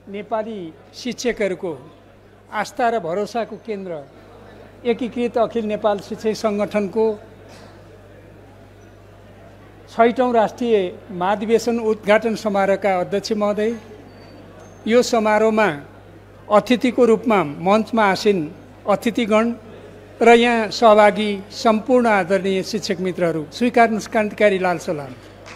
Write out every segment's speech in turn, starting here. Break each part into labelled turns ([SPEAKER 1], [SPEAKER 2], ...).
[SPEAKER 1] नेपाली शिक्षकहरूको आस्था र भरोसाको केन्द्र एकीकृत अखिल नेपाल शिक्षक सङ्गठनको 6औं राष्ट्रिय महाधिवेशन उद्घाटन समारोहका अध्यक्ष महोदय, यो समारोहमा अतिथिको रूपमा मञ्चमा आसीन अतिथिगण र यहाँ सहभागी सम्पूर्ण आदरणीय शिक्षक मित्रहरू, स्वीकार्नुहोस् क्रान्तिकारी लाल सलाम।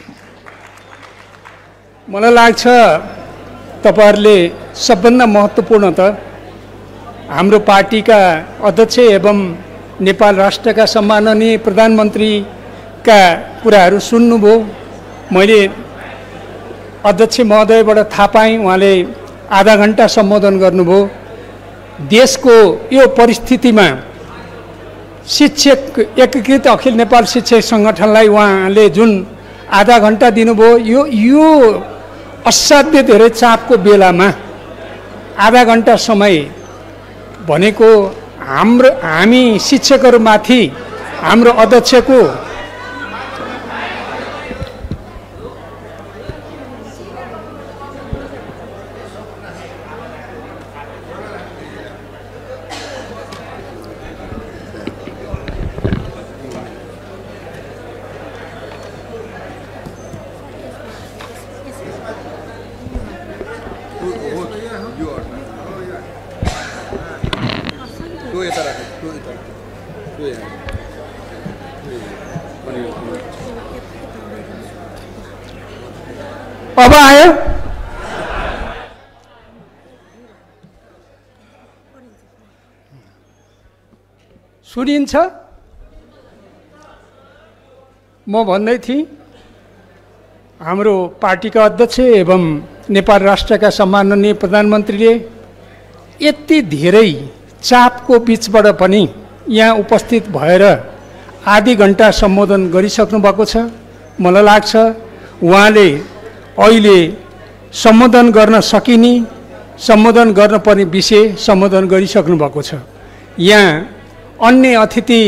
[SPEAKER 1] मलाई लाग्छ तपाईहरुले सबभन्दा महत्त्वपूर्ण त हाम्रो पार्टीका अध्यक्ष एवं नेपाल राष्ट्रका सम्माननीय प्रधानमन्त्रीका कुराहरू सुन्नुभयो। मैले अध्यक्ष महोदयबाट थाहा पाएँ, उहाँले आधा घण्टा सम्बोधन गर्नुभयो। देशको यो परिस्थितिमा शिक्षक एकीकृत अखिल नेपाल शिक्षक सङ्गठनलाई उहाँले जुन आधा घण्टा दिनुभयो, यो असाध्य धेरै चापको बेलामा आधा घण्टा समय भनेको हामी शिक्षकहरूमाथि हाम्रो अध्यक्षको अब आयो। सुनिन्छ? म भन्दै थिएँ हाम्रो पार्टीका अध्यक्ष एवं नेपाल राष्ट्रका सम्माननीय प्रधानमन्त्रीले यति धेरै चापको बीचबाट पनि यहाँ उपस्थित भएर आधी घण्टा सम्बोधन गरिसक्नु भएको छ। मलाई लाग्छ उहाँले अहिले सम्बोधन गर्न सकिने, सम्बोधन गर्नुपर्ने विषय सम्बोधन गरिसक्नु भएको छ। यहाँ अन्य अतिथि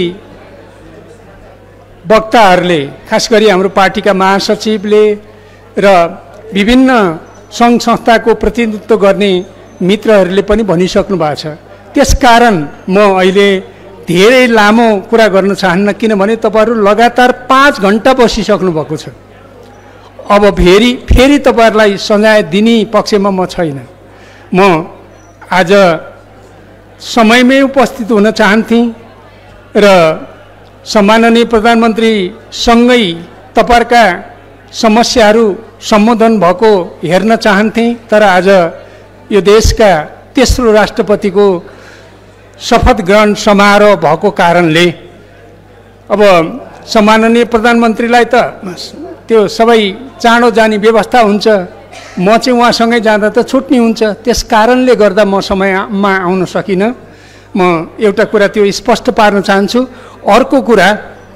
[SPEAKER 1] वक्ताहरूले, खास गरी हाम्रो पार्टीका महासचिवले र विभिन्न सङ्घ संस्थाको प्रतिनिधित्व गर्ने मित्रहरूले पनि भनिसक्नु भएको छ। त्यसकारण म अहिले धेरै लामो कुरा गर्न चाहन्न, किनभने तपाईहरू लगातार 5 घण्टा बसिसक्नु भएको छ। अब फेरि तपाईहरुलाई सजाय दिने पक्षमा म छैन। म आज समयमै उपस्थित हुन चाहन्थेँ र सम्माननीय प्रधानमन्त्री सँगै तपाईहरुका समस्याहरू सम्बोधन भएको हेर्न चाहन्थेँ, तर आज यो देशका तेस्रो राष्ट्रपतिको शपथ ग्रहण समारोह भएको कारणले अब सम्माननीय प्रधानमन्त्रीलाई त त्यो सबै चाँडो जाने व्यवस्था हुन्छ, म चाहिँ उहाँसँगै जाँदा त छुट्ने हुन्छ। त्यस कारणले गर्दा म समयमा आउन सकिनँ। म एउटा कुरा त्यो स्पष्ट पार्न चाहन्छु। अर्को कुरा,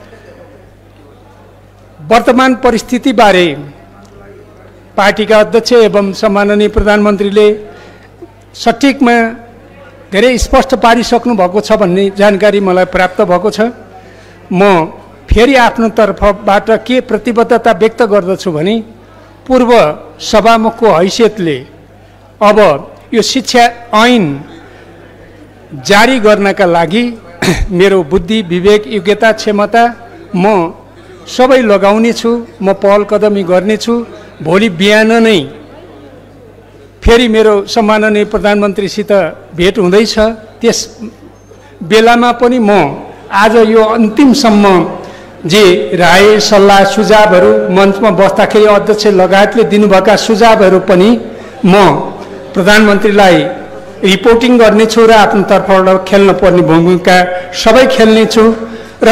[SPEAKER 1] वर्तमान परिस्थितिबारे पार्टीका अध्यक्ष एवं सम्माननीय प्रधानमन्त्रीले सठिकमा धेरै स्पष्ट पारिसक्नु भएको छ भन्ने जानकारी मलाई प्राप्त भएको छ। म फेरि आफ्नो तर्फबाट के प्रतिबद्धता व्यक्त गर्दछु भने, पूर्व सभामुखको हैसियतले अब यो शिक्षा ऐन जारी गर्नका लागि मेरो बुद्धि, विवेक, योग्यता, क्षमता म सबै लगाउने छु। म पहल कदमी गर्नेछु। भोलि बिहान नै फेरि मेरो सम्माननीय प्रधानमन्त्रीसित भेट हुँदैछ। त्यस बेलामा पनि म आज यो अन्तिमसम्म जे राय, सल्लाह, सुझावहरू मञ्चमा बस्दाखेरि अध्यक्ष लगायतले दिनुभएका सुझावहरू पनि म प्रधानमन्त्रीलाई रिपोर्टिङ गर्नेछु र आफ्नो तर्फबाट खेल्न पर्ने भूमिका सबै खेल्नेछु। र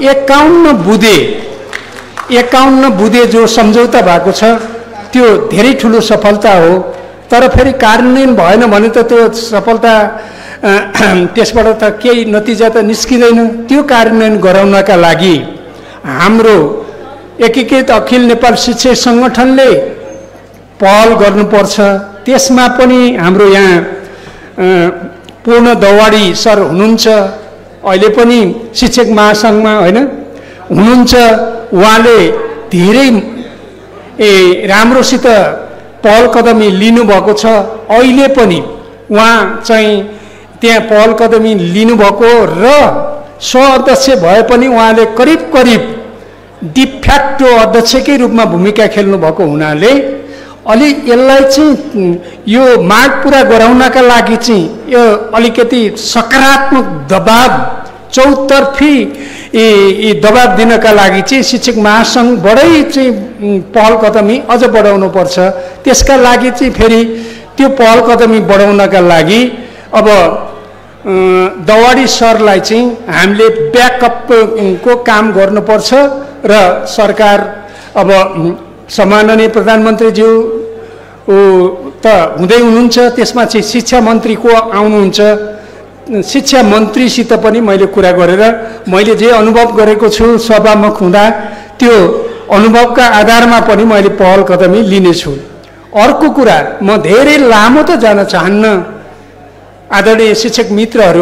[SPEAKER 1] 51 बुँदे जो सम्झौता भएको छ त्यो धेरै ठुलो सफलता हो, तर फेरि कार्यान्वयन भएन भने त त्यो सफलता त्यसबाट त केही नतिजा त निस्किँदैन। त्यो कार्यान्वयन गराउनका लागि हाम्रो एकीकृत अखिल नेपाल शिक्षक सङ्गठनले पहल गर्नुपर्छ। त्यसमा पनि हाम्रो यहाँ पूर्ण दवाडी सर हुनुहुन्छ, अहिले पनि शिक्षक महासङ्घमा होइन हुनुहुन्छ। उहाँले धेरै राम्रोसित पहल कदमी लिनुभएको छ। अहिले पनि उहाँ चाहिँ त्यहाँ पहल कदमी लिनुभएको र सहअध्यक्ष भए पनि उहाँले करिब करिब डिफ्याक्टो अध्यक्षकै रूपमा भूमिका खेल्नुभएको हुनाले अलि यसलाई चाहिँ यो माग पुरा गराउनका लागि चाहिँ यो अलिकति सकारात्मक दबाब चौतर्फी दबाब दिनका लागि चाहिँ शिक्षक महासङ्घबाटै चाहिँ पहल कदमी अझ बढाउनु पर्छ। त्यसका लागि चाहिँ फेरि त्यो पहल कदमी बढाउनका लागि अब दवाडी सरलाई चाहिँ हामीले ब्याकअपको काम गर्नुपर्छ र सरकार अब सम्माननीय प्रधानमन्त्रीज्यू त हुँदै हुनुहुन्छ, त्यसमा चाहिँ शिक्षा मन्त्रीको आउनुहुन्छ। शिक्षा मन्त्रीसित पनि मैले कुरा गरेर मैले जे अनुभव गरेको छु सभामुख हुँदा त्यो अनुभवका आधारमा पनि मैले पहल कदमी लिनेछु। अर्को कुरा, म धेरै लामो त जान चाहन्न आदरणीय शिक्षक मित्रहरू,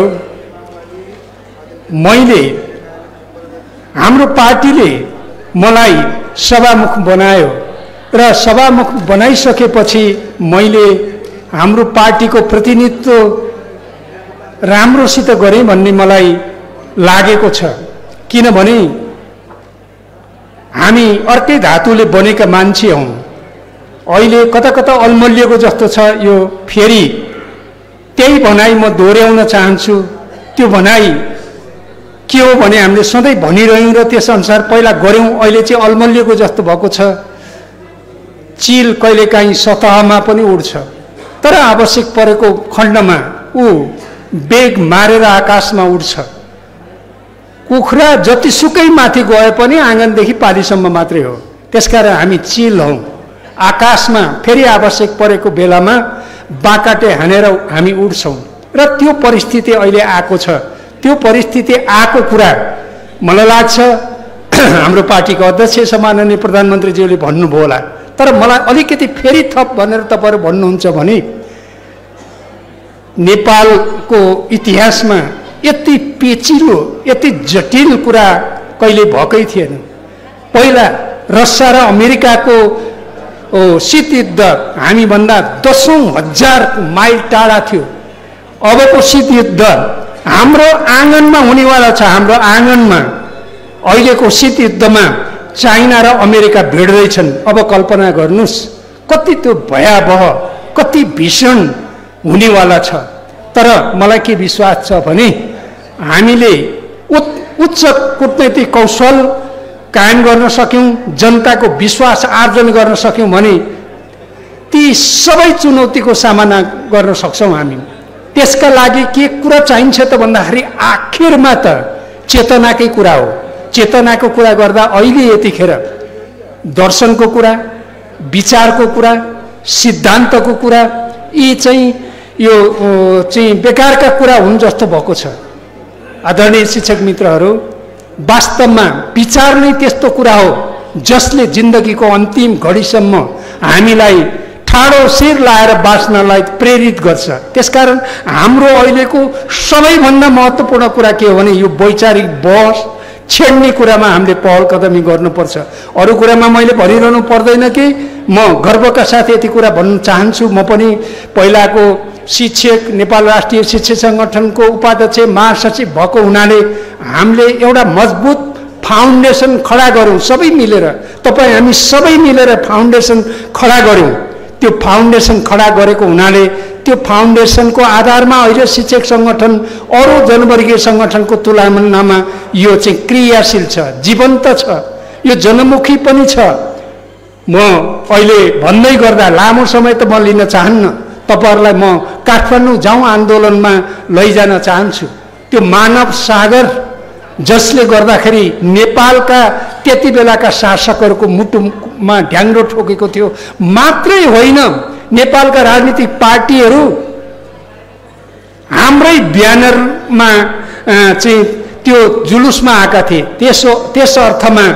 [SPEAKER 1] मैले हाम्रो पार्टीले मलाई सभामुख बनायो र सभामुख बनाइसकेपछि मैले हाम्रो पार्टीको प्रतिनिधित्व राम्रोसित गरेँ भन्ने मलाई लागेको छ। किनभने हामी अर्कै धातुले बनेका मान्छे हौँ। अहिले कता कता अल्मलिएको जस्तो छ यो, फेरि त्यही भनाइ म दोहोऱ्याउन चाहन्छु। त्यो भनाइ के हो भने हामीले सधैँ भनिरह्यौँ र त्यसअनुसार पहिला गऱ्यौँ, अहिले चाहिँ अल्मलिएको जस्तो भएको छ। चिल कहिलेकाहीँ सतहमा पनि उड्छ, तर आवश्यक परेको खण्डमा ऊ बेग मारेर आकाशमा उड्छ। कुखुरा जतिसुकै माथि गए पनि आँगनदेखि पालीसम्म मात्रै हो। त्यसकारण हामी चिल हौँ। आकाशमा फेरि आवश्यक परेको बेलामा बाकाटे हानेर हामी उड्छौँ र त्यो परिस्थिति अहिले आएको छ। त्यो परिस्थिति आएको कुरा मलाई लाग्छ हाम्रो पार्टीको अध्यक्ष सम्माननीय प्रधानमन्त्रीज्यूले भन्नुभयो होला, तर मलाई अलिकति फेरि थप भनेर तपाईँहरू भन्नुहुन्छ भने नेपालको इतिहासमा यति पेचिलो यति जटिल कुरा कहिले भएकै थिएन। पहिला रसिया र अमेरिकाको शीत युद्ध हामीभन्दा 10,000 माइल टाढा थियो। अबको शीत युद्ध हाम्रो आँगनमा हुनेवाला छ। हाम्रो आँगनमा अहिलेको शीत युद्धमा चाइना र अमेरिका भिड्दैछन्। अब कल्पना गर्नुहोस् कति त्यो भयावह कति भीषण हुनेवाला छ। तर मलाई के विश्वास छ भने हामीले उच्च कूटनैतिक कौशल कायम गर्न सक्यौँ, जनताको विश्वास आर्जन गर्न सक्यौँ भने ती सबै चुनौतीको सामना गर्न सक्छौँ हामी। त्यसका लागि के कुरा चाहिन्छ त भन्दाखेरि आखिरमा त चेतनाकै कुरा हो। चेतनाको कुरा गर्दा अहिले यतिखेर दर्शनको कुरा, विचारको कुरा, सिद्धान्तको कुरा यी चाहिँ यो चाहिँ बेकारका कुरा हुन् जस्तो भएको छ। आदरणीय शिक्षक मित्रहरू, वास्तवमा विचार नै त्यस्तो कुरा हो जसले जिन्दगीको अन्तिम घडीसम्म हामीलाई ठाडो शिर लाएर बाँच्नलाई प्रेरित गर्छ। त्यसकारण हाम्रो अहिलेको सबैभन्दा महत्त्वपूर्ण कुरा के हो भने यो वैचारिक बहस छेड्ने कुरामा हामीले पहल कदमी गर्नुपर्छ। अरू कुरामा मैले भनिरहनु पर्दैन कि म गर्वका साथ यति कुरा भन्न चाहन्छु। म पनि पहिलाको शिक्षक नेपाल राष्ट्रिय शिक्षक सङ्गठनको उपाध्यक्ष महासचिव भएको हुनाले हामीले एउटा मजबुत फाउन्डेसन खडा गऱ्यौँ सबै मिलेर। तपाईँ हामी सबै मिलेर फाउन्डेसन खडा गऱ्यौँ। त्यो फाउन्डेसन खडा गरेको हुनाले त्यो फाउन्डेसनको आधारमा अहिले शिक्षक सङ्गठन अरू जनवर्गीय सङ्गठनको तुलनामा यो चाहिँ क्रियाशील छ, जीवन्त छ, यो जनमुखी पनि छ। म अहिले भन्दै गर्दा लामो समय त म लिन चाहन्न। तपाईँहरूलाई म काठमाडौँ जाउँ आन्दोलनमा लैजान चाहन्छु। त्यो मानव सागर जसले गर्दाखेरि नेपालका त्यति बेलाका शासकहरूको मुटुमा ढ्याङ्ग्रो ठोकेको थियो मात्रै होइन, नेपालका राजनीतिक पार्टीहरू हाम्रै ब्यानरमा चाहिँ त्यो जुलुसमा आएका थिए। त्यस अर्थमा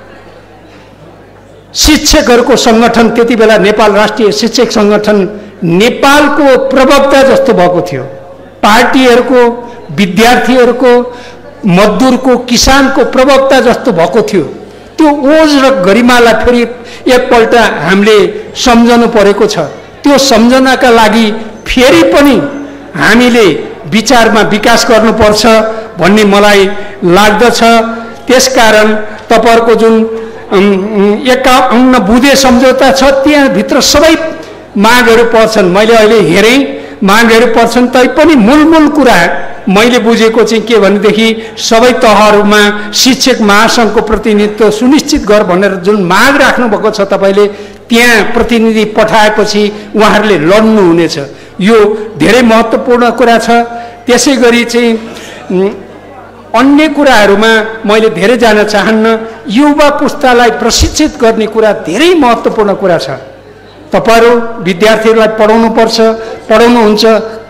[SPEAKER 1] शिक्षकहरूको सङ्गठन त्यति बेला नेपाल राष्ट्रिय शिक्षक सङ्गठन नेपालको प्रवक्ता जस्तो भएको थियो। पार्टीहरूको, विद्यार्थीहरूको, मजदुरको, किसानको प्रवक्ता जस्तो भएको थियो। त्यो ओज र गरिमालाई फेरि एकपल्ट हामीले सम्झनु परेको छ। त्यो सम्झनाका लागि फेरि पनि हामीले विचारमा विकास गर्नुपर्छ भन्ने मलाई लाग्दछ। त्यसकारण तपाईहरुको जुन 51 बुँदे सम्झौता छ त्यहाँभित्र सबै मागहरू पर्छन्। मैले अहिले हेरेँ मागहरू पर्छन्, तैपनि मूल कुरा मैले बुझेको चाहिँ के भनेदेखि सबै तहहरूमा शिक्षक महासङ्घको प्रतिनिधित्व सुनिश्चित गर भनेर जुन माग राख्नु भएको छ तपाईले, त्यहाँ प्रतिनिधि पठाएपछि उहाँहरूले लड्नु हुनेछ। यो धेरै महत्त्वपूर्ण कुरा छ। त्यसै गरी चाहिँ अन्य कुराहरूमा मैले धेरै जान चाहन्न। युवा पुस्तालाई प्रशिक्षित गर्ने कुरा धेरै महत्त्वपूर्ण कुरा छ। तपाईहरु विद्यार्थीहरूलाई पढाउनुपर्छ, पढाउनुहुन्छ।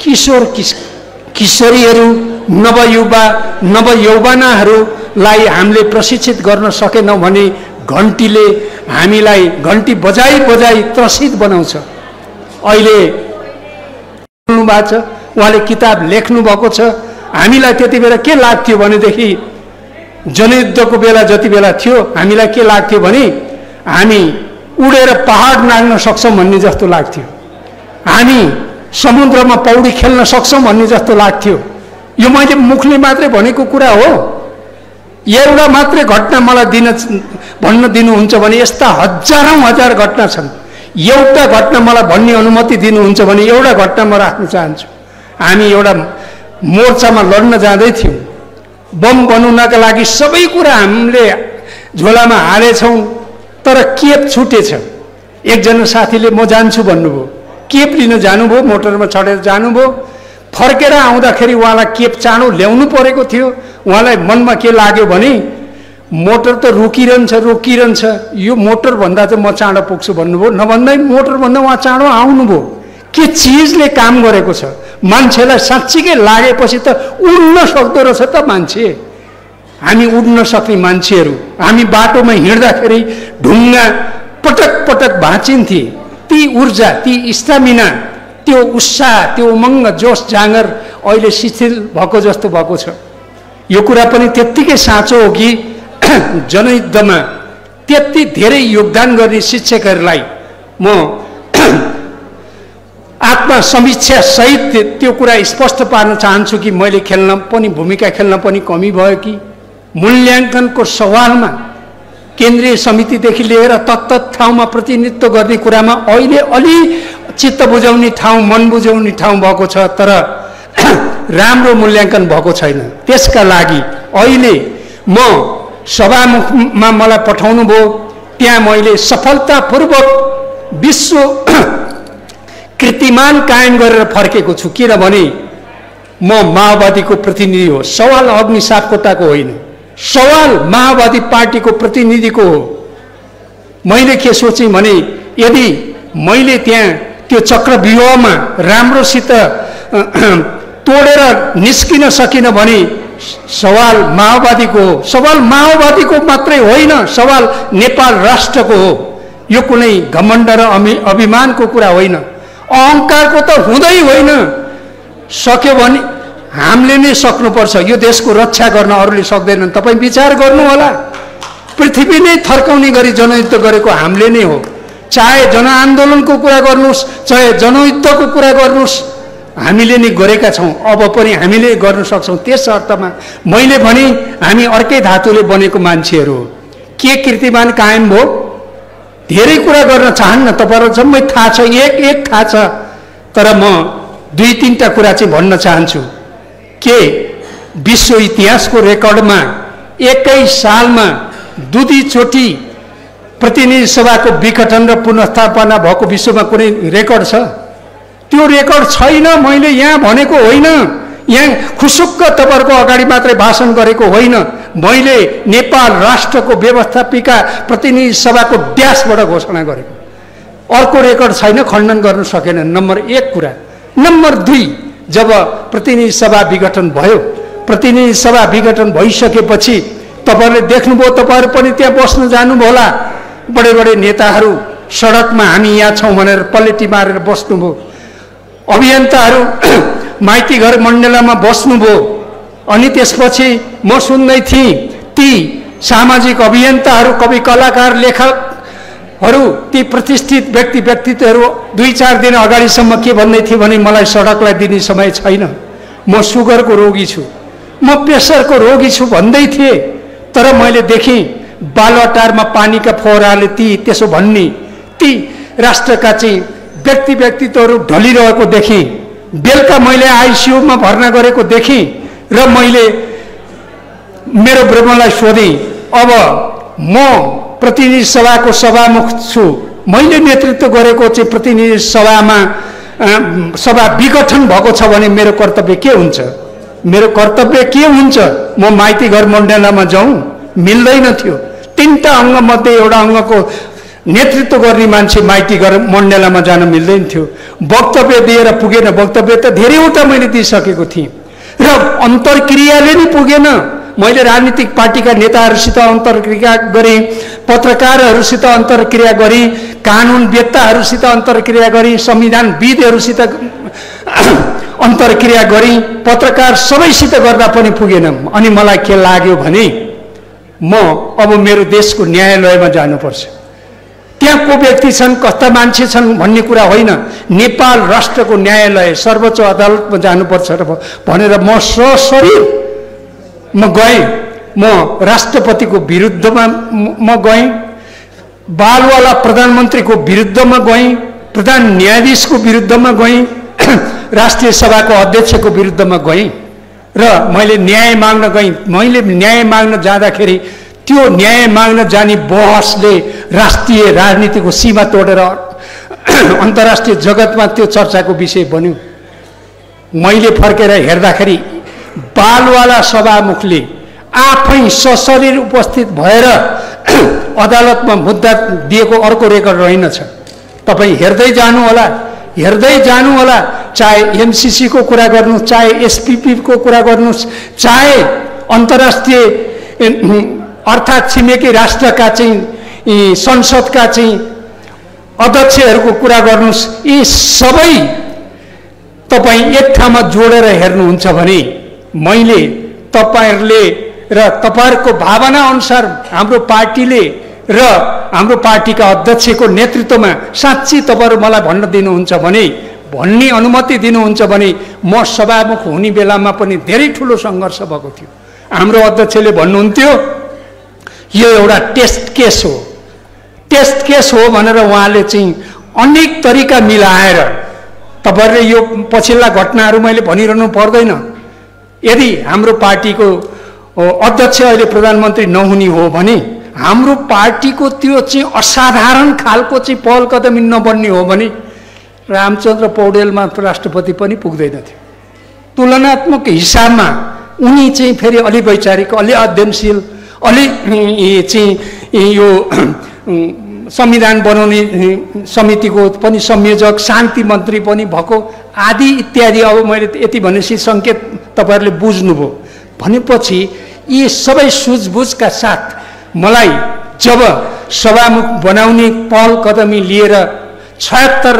[SPEAKER 1] किशोरीहरू, नवयुवा नवयौवनाहरूलाई हामीले प्रशिक्षित गर्न सकेनौँ भने घन्टीले हामीलाई घन्टी बजाई बजाई त्रसित बनाउँछ। अहिले बोल्नु भएको छ, उहाँले किताब लेख्नु भएको छ। हामीलाई त्यति बेला के लाग्थ्यो भनेदेखि जनयुद्धको बेला जति बेला थियो हामीलाई के लाग्थ्यो भने हामी उडेर पहाड नाग्न सक्छौँ भन्ने जस्तो लाग्थ्यो, हामी समुद्रमा पौडी खेल्न सक्छौँ भन्ने जस्तो लाग्थ्यो। यो मैले मुखले मात्रै भनेको कुरा हो। एउटा मात्रै घटना मलाई भन्न दिनुहुन्छ भने यस्ता हजारौं हजार घटना छन्। एउटा घटना मलाई भन्ने अनुमति दिनुहुन्छ भने एउटा घटना म राख्न चाहन्छु। हामी एउटा मोर्चामा लड्न जाँदै थियौँ। बम बनाउनका लागि सबै कुरा हामीले झोलामा हालेछौँ, तर केप छुटेछ। एकजना साथीले म जान्छु भन्नुभयो, केप लिन जानुभयो, मोटरमा चढेर जानुभयो। फर्केर आउँदाखेरि उहाँलाई केप चाँडो ल्याउनु परेको थियो। उहाँलाई मनमा के लाग्यो भने मोटर त रोकिरहन्छ, यो मोटरभन्दा चाहिँ म चाँडो पुग्छु भन्नुभयो। नभन्दै मोटरभन्दा उहाँ चाँडो आउनुभयो। के चिजले काम गरेको छ? मान्छेलाई साँच्चीकै लागेपछि त उड्न सक्दो रहेछ त मान्छे। हामी उड्न सक्ने मान्छेहरू, हामी बाटोमा हिँड्दाखेरि ढुङ्गा पटक पटक भाँचिन्थे। ती ऊर्जा, ती स्टामिना, त्यो उत्साह, त्यो उमङ्ग, जोस जाँगर अहिले शिथिल भएको जस्तो भएको छ। यो कुरा पनि त्यत्तिकै साँचो हो कि जनयुद्धमा त्यति धेरै योगदान गर्ने शिक्षकहरूलाई म आत्मसमीक्षा सहित त्यो कुरा स्पष्ट पार्न चाहन्छु कि मैले भूमिका खेल्न पनि कमी भयो कि मूल्याङ्कनको सवालमा केन्द्रीय समितिदेखि लिएर तत्त ठाउँमा प्रतिनिधित्व गर्ने कुरामा अहिले अलि चित्त बुझाउने ठाउँ, मन बुझाउने ठाउँ भएको छ, तर राम्रो मूल्याङ्कन भएको छैन। त्यसका लागि अहिले म सभामुखमा मलाई पठाउनु भयो, त्यहाँ मैले सफलतापूर्वक विश्व कीर्तिमान कायम गरेर फर्केको छु। किनभने म माओवादीको प्रतिनिधि हो, सवाल अग्नि सापकोटाको होइन, सवाल माओवादी पार्टीको प्रतिनिधिको हो। मैले के सोचेँ भने यदि मैले त्यहाँ त्यो चक्रव्यूहमा राम्रोसित तोडेर निस्किन सकिन भने सवाल माओवादीको हो। सवाल माओवादीको मात्रै होइन, सवाल नेपाल राष्ट्रको हो। यो कुनै घमण्ड र अभिमानको कुरा होइन, अहङ्कारको त हुँदै होइन। सक्यो भने हामीले नै सक्नुपर्छ। यो देशको रक्षा गर्न अरूले सक्दैनन्। तपाईँ विचार गर्नु होला, पृथ्वी नै थर्काउने गरी जनयुद्ध गरेको हामीले नै हो। चाहे जनआन्दोलनको कुरा गर्नुहोस्, चाहे जनयुद्धको कुरा गर्नुहोस्, हामीले नै गरेका छौँ। अब पनि हामीले गर्न सक्छौँ। त्यस अर्थमा मैले भने हामी अर्कै धातुले बनेको मान्छेहरू हो। के कीर्तिमान कायम भयो? धेरै कुरा गर्न चाहन्न, तपाईँहरू जम्मै थाहा छ, एक थाहा छ, तर म दुई तीनटा कुरा चाहिँ भन्न चाहन्छु। के विश्व इतिहासको रेकर्डमा एकै सालमा दुईचोटि प्रतिनिधि सभाको विघटन र पुनर्स्थापना भएको विश्वमा कुनै रेकर्ड छ? त्यो रेकर्ड छैन। मैले यहाँ भनेको होइन, यहाँ खुसुक्क तपाईँहरूको अगाडि मात्रै भाषण गरेको होइन। मैले नेपाल राष्ट्रको व्यवस्थापिका प्रतिनिधि सभाको ड्यासबाट घोषणा गरेको। अर्को रेकर्ड छैन, खण्डन गर्न सकेन। नम्बर 1 कुरा। नम्बर 2, जब प्रतिनिधि सभा विघटन भयो, प्रतिनिधि सभा विघटन भइसकेपछि तपाईँहरूले देख्नुभयो, तपाईँहरू पनि त्यहाँ बस्न जानुभयो होला, बडे बडे नेताहरू सडकमा हामी यहाँ छौँ भनेर पलेटी मारेर बस्नुभयो। अभियन्ताहरू माइती घर मण्डलामा बस्नुभयो। अनि त्यसपछि म सुन्दै थिएँ ती सामाजिक अभियन्ताहरू, कवि, कलाकार, लेखकहरू, ती प्रतिष्ठित व्यक्तित्वहरू 2-4 दिन अगाडिसम्म के भन्दै थिए भने मलाई सडकलाई दिने समय छैन, म सुगरको रोगी छु, म प्रेसरको रोगी छु भन्दै थिए। तर मैले देखेँ बालुवाटारमा पानीका फोहराले त्यसो भन्ने ती राष्ट्रका चाहिँ व्यक्तित्वहरू ढलिरहेको देखेँ। बेलुका मैले आइसियुमा भर्ना गरेको देखेँ र मैले मेरो ब्रह्मलाई सोधेँ, अब म प्रतिनिधि सभाको सभामुख छु, मैले नेतृत्व गरेको चाहिँ प्रतिनिधि सभा विघटन भएको छ भने मेरो कर्तव्य के हुन्छ? मेरो कर्तव्य के हुन्छ? म माइती घर मण्डलामा जाउँ? मिल्दैन थियो। 3टा अङ्ग मध्ये एउटा अङ्गको नेतृत्व गर्ने मान्छे माइती घर मण्डलामा जान मिल्दैन थियो। वक्तव्य दिएर पुगेन। वक्तव्य त धेरैवटा मैले दिइसकेको थिएँ र अन्तर्क्रियाले नै पुगेन। मैले राजनीतिक पार्टीका नेताहरूसित अन्तर्क्रिया गरेँ, पत्रकारहरूसित अन्तर्क्रिया गरेँ, कानुनवेत्ताहरूसित अन्तर्क्रिया गरेँ, संविधानविदहरूसित अन्तर्क्रिया गरेँ, पत्रकार सबैसित गर्दा पनि पुगेन। अनि मलाई के लाग्यो भने म अब मेरो देशको न्यायालयमा जानुपर्छ। त्यहाँ को व्यक्ति छन्, कस्ता मान्छे छन् भन्ने कुरा होइन, नेपाल राष्ट्रको न्यायालय, सर्वोच्च अदालतमा जानुपर्छ भनेर म सशरीर म गएँ। म राष्ट्रपतिको विरुद्धमा म गएँ, बालवाला प्रधानमन्त्रीको विरुद्धमा गएँ, प्रधान न्यायाधीशको विरुद्धमा गएँ, राष्ट्रिय सभाको अध्यक्षको विरुद्धमा गएँ र मैले न्याय माग्न गएँ। मैले न्याय माग्न जाँदाखेरि त्यो न्याय माग्न जाने बहसले राष्ट्रिय राजनीतिको सीमा तोडेर अन्तर्राष्ट्रिय जगतमा त्यो चर्चाको विषय बन्यो। मैले फर्केर हेर्दाखेरि बालवाला सभामुखले आफै सशरीर उपस्थित भएर अदालतमा मुद्दा दिएको अर्को रेकर्ड रहेनछ। तपाईँ हेर्दै जानु होला, चाहे एमसीसी को कुरा गर्नुहोस्, चाहे एसपीपी को कुरा गर्नुहोस्, चाहे अन्तर्राष्ट्रिय अर्थात् छिमेकी राष्ट्रका चाहिँ संसदका चाहिँ अध्यक्षहरूको कुरा गर्नुहोस्, यी सबै तपाईँ एक ठाउँमा जोडेर हेर्नुहुन्छ भने मैले तपाईहरूले र तपाईहरूको भावना अनुसार हाम्रो पार्टीले र हाम्रो पार्टीका अध्यक्षको नेतृत्वमा साँच्चै तपाईँहरू मलाई भन्न दिनुहुन्छ भने, भन्ने अनुमति दिनुहुन्छ भने म सभामुख हुने बेलामा पनि धेरै ठुलो सङ्घर्ष भएको थियो। हाम्रो अध्यक्षले भन्नुहुन्थ्यो यो एउटा टेस्ट केस हो भनेर उहाँले चाहिँ अनेक तरिका मिलाएर, तपाईँहरूले यो पछिल्ला घटनाहरू मैले भनिरहनु पर्दैन। यदि हाम्रो पार्टीको अध्यक्ष अहिले प्रधानमन्त्री नहुने हो भने, हाम्रो पार्टीको त्यो चाहिँ असाधारण खालको चाहिँ पहल कदमी नबन्ने हो भने रामचन्द्र पौडेलमा राष्ट्रपति पनि पुग्दैन थियो। तुलनात्मक हिसाबमा उनी चाहिँ फेरि अलि वैचारिक, अलि अध्ययनशील, अलि चाहिँ यो संविधान बनाउने समितिको पनि संयोजक, शान्ति मन्त्री पनि भएको आदि इत्यादि। अब मैले यति भनेपछि सङ्केत तपाईँहरूले बुझ्नुभयो। भनेपछि यी सबै सुझबुझका साथ मलाई जब सभामुख बनाउने पहल कदमी लिएर 76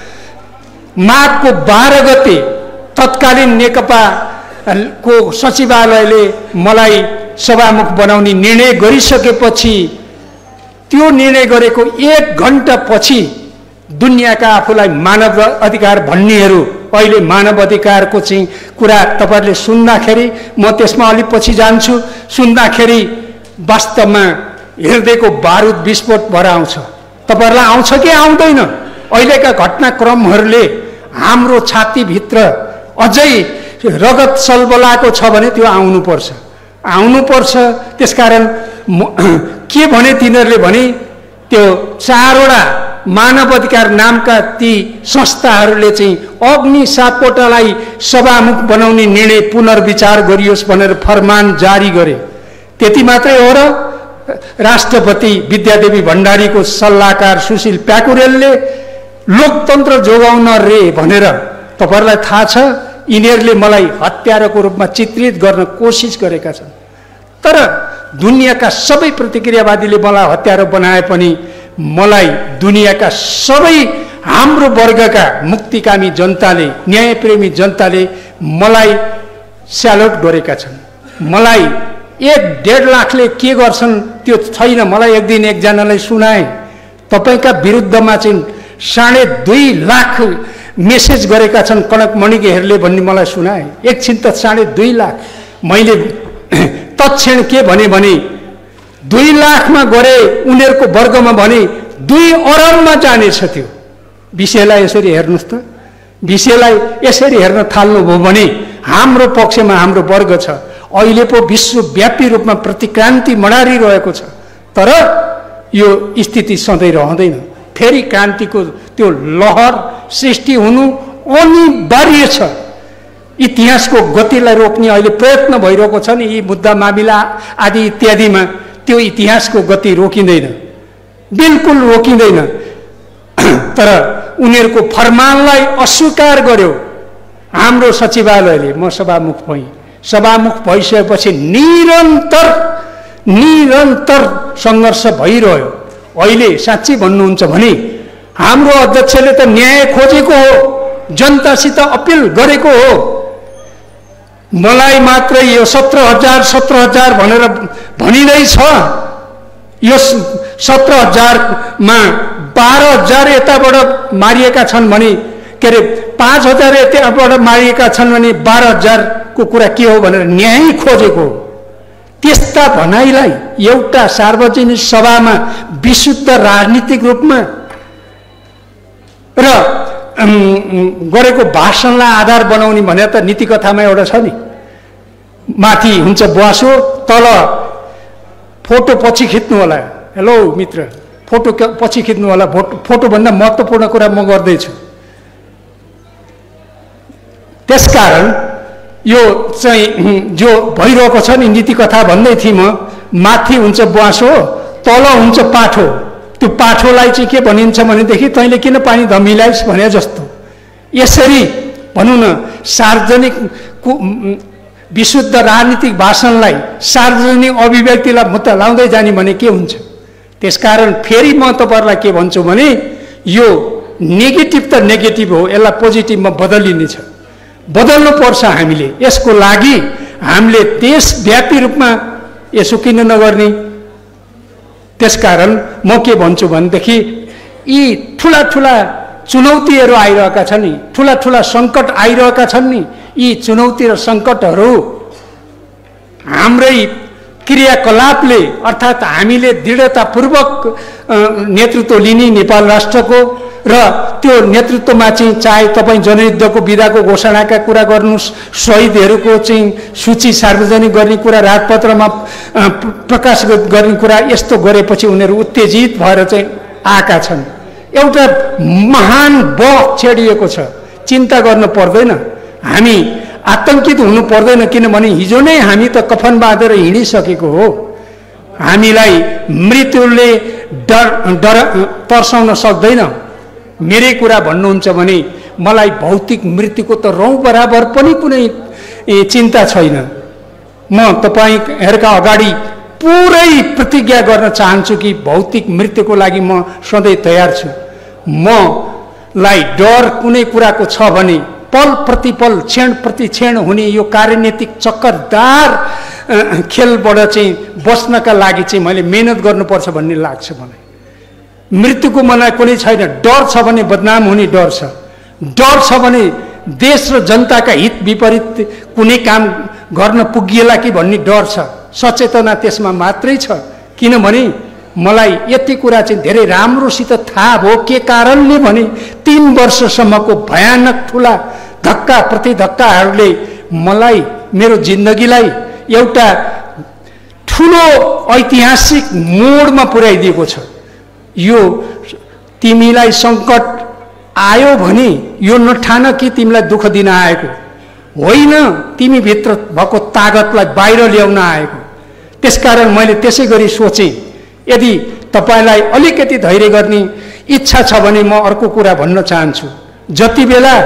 [SPEAKER 1] माघको 12 गते तत्कालीन नेकपाको सचिवालयले मलाई सभामुख बनाउने निर्णय गरिसकेपछि, त्यो निर्णय गरेको 1 घण्टा पछि दुनियाँका आफूलाई मानव अधिकार भन्नेहरू, अहिले मानव अधिकारको चाहिँ कुरा तपाईँहरूले सुन्दाखेरि, म त्यसमा अलि पछि जान्छु, सुन्दाखेरि वास्तवमा हृदयको बारुद विस्फोट भएर आउँछ। तपाईँहरूलाई आउँछ कि आउँदैन? अहिलेका घटनाक्रमहरूले हाम्रो छातीभित्र अझै रगत सलबलाएको छ भने त्यो आउनुपर्छ। त्यसकारण के भने तिनीहरूले भने त्यो 4वटा मानव अधिकार नामका ती संस्थाहरूले चाहिँ अग्नि सापकोटालाई सभामुख बनाउने निर्णय पुनर्विचार गरियोस् भनेर फरमान जारी गरे। त्यति मात्रै हो र राष्ट्रपति विद्यादेवी भण्डारीको सल्लाहकार सुशील प्याकुरेलले लोकतन्त्र जोगाउन रे भनेर, तपाईँहरूलाई थाहा छ, यिनीहरूले मलाई हत्याराको रूपमा चित्रित गर्न कोसिस गरेका छन्। तर दुनियाँका सबै प्रतिक्रियावादीले मलाई हत्यारा बनाए पनि मलाई दुनियाँका सबै हाम्रो वर्गका मुक्तिकामी जनताले, न्यायप्रेमी जनताले मलाई स्यालुट गरेका छन्, मलाई 1.5 लाखले के गर्छन् त्यो छैन। मलाई एक दिन एकजनालाई सुनाए, तपाईका विरुद्धमा चाहिँ 2.5 लाख मेसेज गरेका छन् कनक मणिकेहरूले भन्ने मलाई सुनाए। एकछिन त 2.5 लाख। मैले तत्क्षण के भने 2 लाखमा गरे उनीहरूको वर्गमा भने 2 अरबमा जानेछ। त्यो विषयलाई यसरी हेर्नुहोस् त। विषयलाई यसरी हेर्न थाल्नुभयो भने हाम्रो पक्षमा हाम्रो वर्ग छ। अहिले पो विश्वव्यापी रूपमा प्रतिक्रान्ति मडारिरहेको छ। तर यो स्थिति सधैँ रहँदैन। फेरि क्रान्तिको त्यो लहर सृष्टि हुनु अनिवार्य छ। इतिहासको गतिलाई रोक्ने अहिले प्रयत्न भइरहेको छ नि, यी मुद्दा मामिला आदि इत्यादिमा। त्यो इतिहासको गति रोकिँदैन, बिल्कुल रोकिँदैन। तर उनीहरूको फरमानलाई अस्वीकार गर्यो हाम्रो सचिवालयले। म सभामुख भएँ। सभामुख भइसकेपछि निरन्तर सङ्घर्ष भइरह्यो। अहिले साँच्चै भन्नुहुन्छ भने हाम्रो अध्यक्षले त न्याय खोजेको हो, जनतासित अपिल गरेको हो। मलाई मात्र यो 17,000 भनेर भनिँदैछ। यो 17,000मा 12,000 यताबाट मारिएका छन् भने, के अरे 5,000 यताबाट मारिएका छन् भने 12,000 को कुरा के हो भनेर न्याय खोजेको। त्यस्ता भनाइलाई एउटा सार्वजनिक सभामा विशुद्ध राजनीतिक रूपमा र गरेको भाषणलाई आधार बनाउने भने त नीति कथामा एउटा छ नि, माथि हुन्छ ब्वासो, तल फोटो पछि खिच्नु होला। हेलो मित्र, फोटो पछि खिच्नु होला। फोटोभन्दा महत्त्वपूर्ण कुरा म गर्दैछु। त्यसकारण यो चाहिँ जो भइरहेको छ नि नीति कथा भन्दै थिएँ म, माथि हुन्छ ब्वासो, तल हुन्छ पाठो। त्यो पाठोलाई चाहिँ के भनिन्छ भनेदेखि तैँले किन पानी धमिलाइस् भने जस्तो। यसरी भनौँ न, सार्वजनिक विशुद्ध राजनीतिक भाषणलाई, सार्वजनिक अभिव्यक्तिलाई मुद्दा लाउँदै जाने भने के हुन्छ। त्यसकारण फेरि म तपाईँहरूलाई के भन्छु भने यो नेगेटिभ त नेगेटिभ हो, यसलाई पोजिटिभमा बदलिनेछ। बदल्नु पर्छ हामीले। यसको लागि हामीले देशव्यापी रूपमा यसो किन नगर्ने। त्यसकारण म के भन्छु भनेदेखि यी ठुला चुनौतीहरू आइरहेका छन् नि, ठुला सङ्कट आइरहेका छन् नि, यी चुनौती र सङ्कटहरू हाम्रै क्रियाकलापले अर्थात् हामीले दृढतापूर्वक नेतृत्व लिने नेपाल राष्ट्रको र त्यो नेतृत्वमा चाहिँ चाहे तपाईँ जनयुद्धको विदाको घोषणाका कुरा गर्नुहोस्, शहीदहरूको चाहिँ सूची सार्वजनिक गर्ने कुरा, राजपत्रमा प्रकाश गर्ने कुरा, यस्तो गरेपछि उनीहरू उत्तेजित भएर चाहिँ आएका छन्। एउटा महान बह छेडिएको छ। चिन्ता गर्नु पर्दैन, हामी आतंकित हुनु पर्दैन, किनभने हिजो नै हामी त कफन बाँधेर हिँडिसकेको हो। हामीलाई मृत्युले तर्साउन सक्दैन। मेरै कुरा भन्नुहुन्छ भने मलाई भौतिक मृत्युको त रौँ बराबर पनि कुनै चिन्ता छैन। म तपाईँहरूका अगाडि पुरै प्रतिज्ञा गर्न चाहन्छु कि भौतिक मृत्युको लागि म सधैँ तयार छु। मलाई डर कुनै कुराको छ भने पल प्रतिपल, क्षण प्रति क्षण हुने यो कार्यनीतिक चक्करदार खेलबाट चाहिँ बस्नका लागि चाहिँ मैले मेहनत गर्नुपर्छ भन्ने लाग्छ मलाई। मृत्युको मलाई कुनै छैन। डर छ भने बदनाम हुने डर छ। डर छ भने देश र जनताका हित विपरीत कुनै काम गर्न पुगिएला कि भन्ने डर छ। सचेतना त्यसमा मात्रै छ। किनभने मलाई यति कुरा चाहिँ धेरै राम्रोसित थाहा भयो। के कारणले भने 3 वर्षसम्मको भयानक ठुला धक्का प्रतिधक्काहरूले मलाई, मेरो जिन्दगीलाई एउटा ठुलो ऐतिहासिक मोडमा पुर्याइदिएको छ। यो तिमीलाई सङ्कट आयो भने यो नठान कि तिमीलाई दुःख दिन आएको होइन, तिमी भित्र भएको तागतलाई बाहिर ल्याउन आएको। त्यसकारण मैले त्यसै गरी सोचेँ। यदि तपाईँलाई अलिकति धैर्य गर्ने इच्छा छ भने म अर्को कुरा भन्न चाहन्छु। जति बेला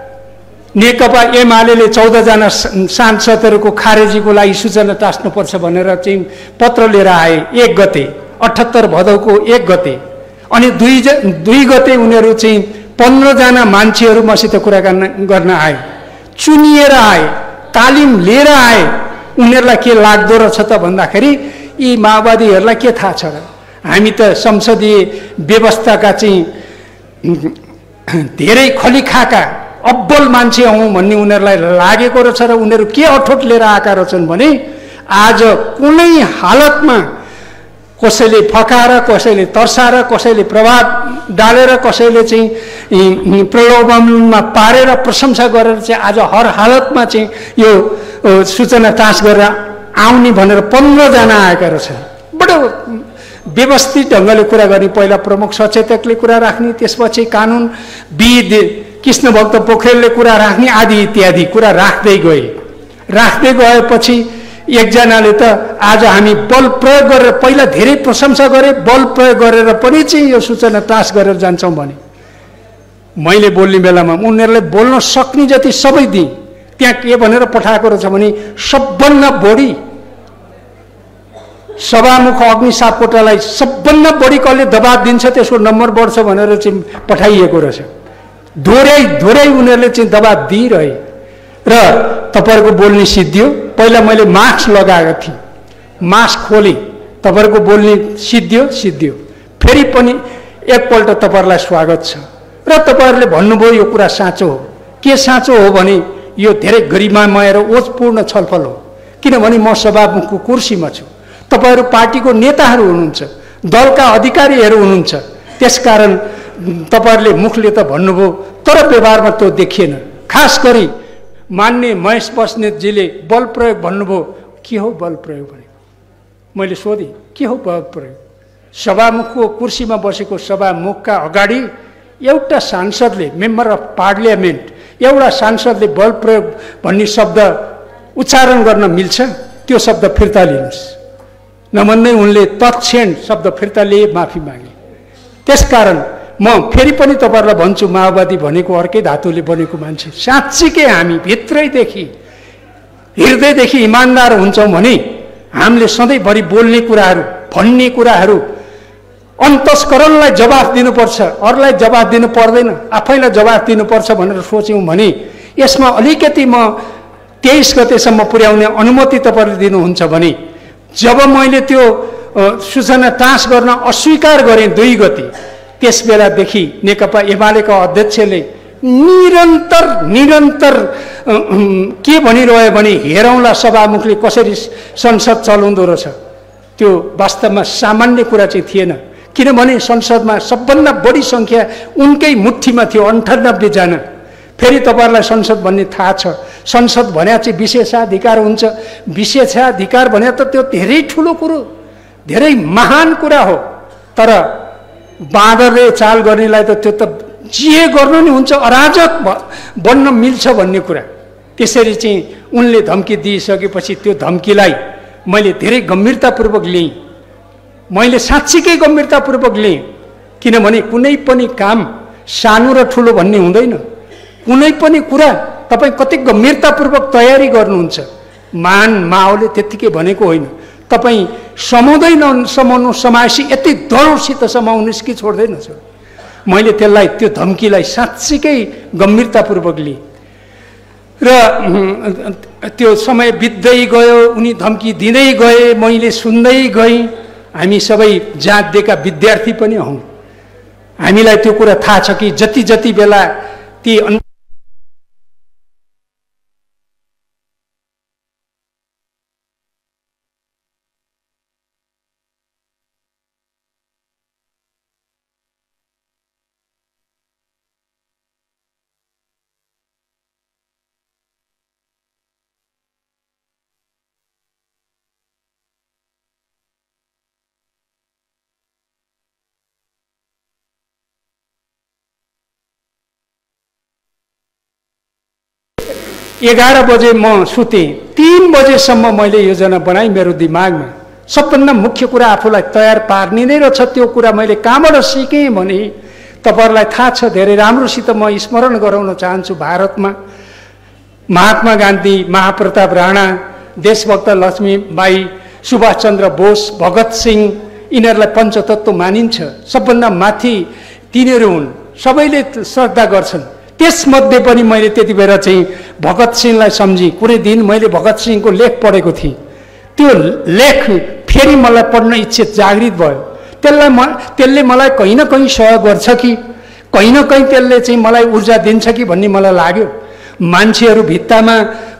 [SPEAKER 1] नेकपा एमाले 14 जना सांसदहरूको खारेजीको लागि सूचना टास्नुपर्छ भनेर चाहिँ पत्र लिएर आए 1 गते, 78 भदौको 1 गते, अनि 2 गते उनीहरू चाहिँ 15 जना मान्छेहरू मसित कुरा गर्न आए, चुनिएर आए, तालिम लिएर आए। उनीहरूलाई के लाग्दो रहेछ त भन्दाखेरि यी माओवादीहरूलाई के थाहा छ र, हामी त संसदीय व्यवस्थाका चाहिँ धेरै खलिखाका अब्बल मान्छे हौँ भन्ने उनीहरूलाई लागेको रहेछ र उनीहरू के अठोट लिएर आएका रहेछन् भने आज कुनै हालतमा कसैले फकाएर, कसैले तर्साएर, कसैले प्रभाव डालेर, कसैले चाहिँ प्रलोभनमा पारेर, प्रशंसा गरेर चाहिँ आज हर हालतमा चाहिँ यो सूचना टाँस गरेर आउने भनेर 15 जना आएका रहेछन्। बडो व्यवस्थित ढङ्गले कुरा गर्ने, पहिला प्रमुख सचेतकले कुरा राख्ने, त्यसपछि कानुनविद कृष्णभक्त पोखरेलले कुरा राख्ने, आदि इत्यादि कुरा राख्दै गएपछि एकजनाले त आज हामी बल प्रयोग गरेर, पहिला धेरै प्रशंसा गरे, बल प्रयोग गरेर पनि चाहिँ यो सूचना टाँस गरेर जान्छौँ भने मैले बोल्ने बेलामा उनीहरूले बोल्न सक्ने जति सबै दिएँ। त्यहाँ के भनेर पठाएको रहेछ भने सबभन्दा बढी सभामुख अग्नि सापकोटालाई सबभन्दा बढी कसले दबाब दिन्छ त्यसको नम्बर बढ्छ भनेर चाहिँ पठाइएको रहेछ। दोहोऱ्याइ उनीहरूले चाहिँ दबाब दिइरहे र तपाईँहरूको बोल्ने सिद्धियो। पहिला मैले मास्क लगाएको थिएँ, मास्क खोलेँ, तपाईँहरूको बोल्ने सिद्धियो। फेरि पनि एकपल्ट तपाईँहरूलाई स्वागत छ र तपाईँहरूले भन्नुभयो यो कुरा साँचो हो। के साँचो हो भने यो धेरै गरिमामय र ओजपूर्ण छलफल हो, किनभने म सभामुखको कुर्सीमा छु, तपाईँहरू पार्टीको नेताहरू हुनुहुन्छ, दलका अधिकारीहरू हुनुहुन्छ, त्यसकारण तपाईँहरूले मुखले त भन्नुभयो तर व्यवहारमा त्यो देखिएन। खास गरी मान्य महेश बस्नेतजीले बल प्रयोग भन्नुभयो। के हो बल प्रयोग भनेको? मैले सोधेँ के हो बल प्रयोग? सभामुखको कुर्सीमा बसेको सभामुखका अगाडि एउटा सांसदले, मेम्बर अफ पार्लियामेन्ट, एउटा सांसदले बल प्रयोग भन्ने शब्द उच्चारण गर्न मिल्छ? त्यो शब्द फिर्ता लिनुहोस्। नभन्दै उनले तत्क्षण शब्द फिर्ता लिए, माफी मागे। त्यसकारण म फेरि पनि तपाईँहरूलाई भन्छु, माओवादी भनेको अर्कै धातुले बनेको मान्छे। साँच्चीकै हामी भित्रैदेखि हृदयदेखि इमान्दार हुन्छौँ भने हामीले सधैँभरि बोल्ने कुराहरू, भन्ने कुराहरू अन्तस्करणलाई जवाफ दिनुपर्छ, अरूलाई जवाफ दिनु पर्दैन, आफैलाई जवाफ दिनुपर्छ भनेर सोच्यौँ भने यसमा अलिकति म 23 गतेसम्म पुर्याउने अनुमति तपाईँले दिनुहुन्छ भने, जब मैले त्यो सूचना टाँस गर्न अस्वीकार गरेँ 2 गते, त्यस बेलादेखि नेकपा एमालेका अध्यक्षले निरन्तर के भनिरह्यो भने हेरौँला सभामुखले कसरी संसद चलाउँदो रहेछ। त्यो वास्तवमा सामान्य कुरा चाहिँ थिएन, किनभने संसदमा सबभन्दा बढी सङ्ख्या उनकै मुठीमा थियो, 98 जना। फेरि तपाईँहरूलाई संसद भन्ने थाहा छ, संसद भने चाहिँ विशेषाधिकार हुन्छ। विशेषाधिकार भने त त्यो धेरै ठुलो कुरो, धेरै महान कुरा हो। तर बाँदरले चाल गर्नेलाई त त्यो त जे गर्नु नि हुन्छ, अराजक बन्न मिल्छ भन्ने कुरा। त्यसरी चाहिँ उनले धम्की दिइसकेपछि त्यो धम्कीलाई मैले धेरै गम्भीरतापूर्वक लिएँ। मैले साँच्चीकै गम्भीरतापूर्वक लिएँ, किनभने कुनै पनि काम सानो र ठुलो भन्ने हुँदैन। कुनै पनि कुरा तपाईँ कति गम्भीरतापूर्वक तयारी गर्नुहुन्छ। माओले त्यत्तिकै भनेको होइन, तपाईँ समाउनु समाएपछि यति दौडसित समाउनुहोस् कि छोड्दैनछ। मैले त्यसलाई, त्यो धम्कीलाई साँच्चीकै गम्भीरतापूर्वक लिएँ र त्यो समय बित्दै गयो, उनी धम्की दिँदै गए, मैले सुन्दै गएँ। हामी सबै जात दिएका विद्यार्थी पनि हौँ, हामीलाई त्यो कुरा थाहा छ कि जति बेला ती 11 बजे म सुतेँ, 3 बजेसम्म मैले योजना बनाएँ मेरो दिमागमा। सबभन्दा मुख्य कुरा आफूलाई तयार पार्ने नै रहेछ। त्यो कुरा मैले कहाँबाट सिकेँ भने तपाईँहरूलाई थाहा छ, धेरै राम्रोसित म स्मरण गराउन चाहन्छु। भारतमा महात्मा गान्धी, महाप्रताप राणा, देशभक्त लक्ष्मीबाई, सुभाषचन्द्र बोस, भगत सिंह, यिनीहरूलाई पञ्चतत्त्व मानिन्छ। सबभन्दा माथि तिनीहरू हुन्, सबैले श्रद्धा गर्छन्। त्यसमध्ये पनि मैले त्यति बेला चाहिँ भगत सिंहलाई सम्झी। कुनै दिन मैले भगत सिंहको लेख पढेको थिएँ, त्यो लेख फेरि मलाई पढ्न इच्छा जागृत भयो। त्यसले मलाई कहीँ न कहीँ सहयोग गर्छ कि कहीँ न कहीँ त्यसले चाहिँ मलाई ऊर्जा दिन्छ कि भन्ने मलाई लाग्यो। मान्छेहरू भित्तामा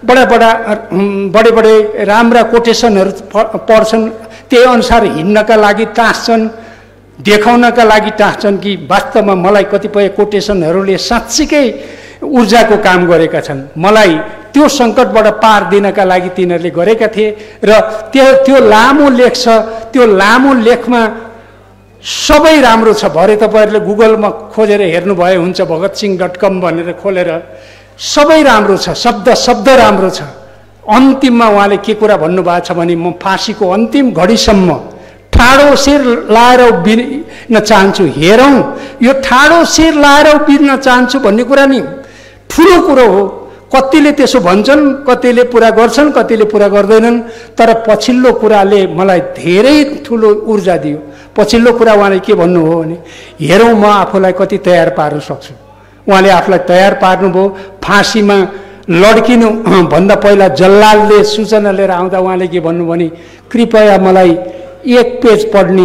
[SPEAKER 1] बडे राम्रा कोटेसनहरू पढ्छन्, त्यही अनुसार हिँड्नका लागि टाँस्छन्, देखाउनका लागि टाँस्छन् कि वास्तवमा मलाई कतिपय कोटेसनहरूले साँच्चीकै ऊर्जाको काम गरेका छन्। मलाई त्यो सङ्कटबाट पार दिनका लागि तिनीहरूले गरेका थिए। र त्यो लामो लेख छ, त्यो लामो लेखमा सबै राम्रो छ। भरे तपाईँहरूले गुगलमा खोजेर हेर्नुभयो हुन्छ, भगतसिंह.com भनेर खोलेर सबै राम्रो छ, शब्द राम्रो छ। अन्तिममा उहाँले के कुरा भन्नुभएको छ भने, म फाँसीको अन्तिम घडीसम्म ठाडो शिर लाएर उभिन चाहन्छु। हेरौँ, यो ठाडो शिर लाएर उभिन चाहन्छु भन्ने कुरा नि ठुलो कुरो हो। कतिले त्यसो भन्छन्, कतिले पुरा गर्छन्, कतिले पुरा गर्दैनन्। तर पछिल्लो कुराले मलाई धेरै ठुलो ऊर्जा दियो। पछिल्लो कुरा उहाँले के भन्नुभयो भने, हेरौँ म आफूलाई कति तयार पार्न सक्छु। उहाँले आफूलाई तयार पार्नुभयो। फाँसीमा लड्किनु भन्दा पहिला जल्लालले सूचना लिएर आउँदा उहाँले के भन्नु भने, कृपया मलाई 1 पेज पढ्ने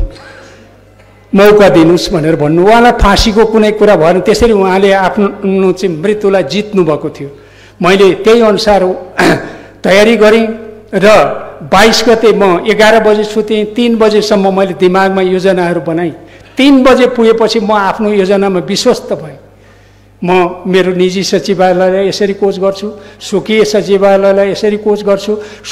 [SPEAKER 1] मौका दिनुहोस् भनेर भन्नु। उहाँलाई फाँसीको कुनै कुरा भएन। त्यसरी उहाँले आफ्नो चाहिँ मृत्युलाई जित्नु भएको थियो। मैले त्यही अनुसार तयारी गरेँ र 22 गते म 11 बजे सुतेँ। 3 बजेसम्म मैले दिमागमा योजनाहरू बनाएँ। 3 बजे पुगेपछि म आफ्नो योजनामा विश्वस्त भएँ। म मेरो निजी सचिवालयलाई यसरी कोच गर्छु, स्वकीय सचिवालयलाई यसरी कोच गर्छु,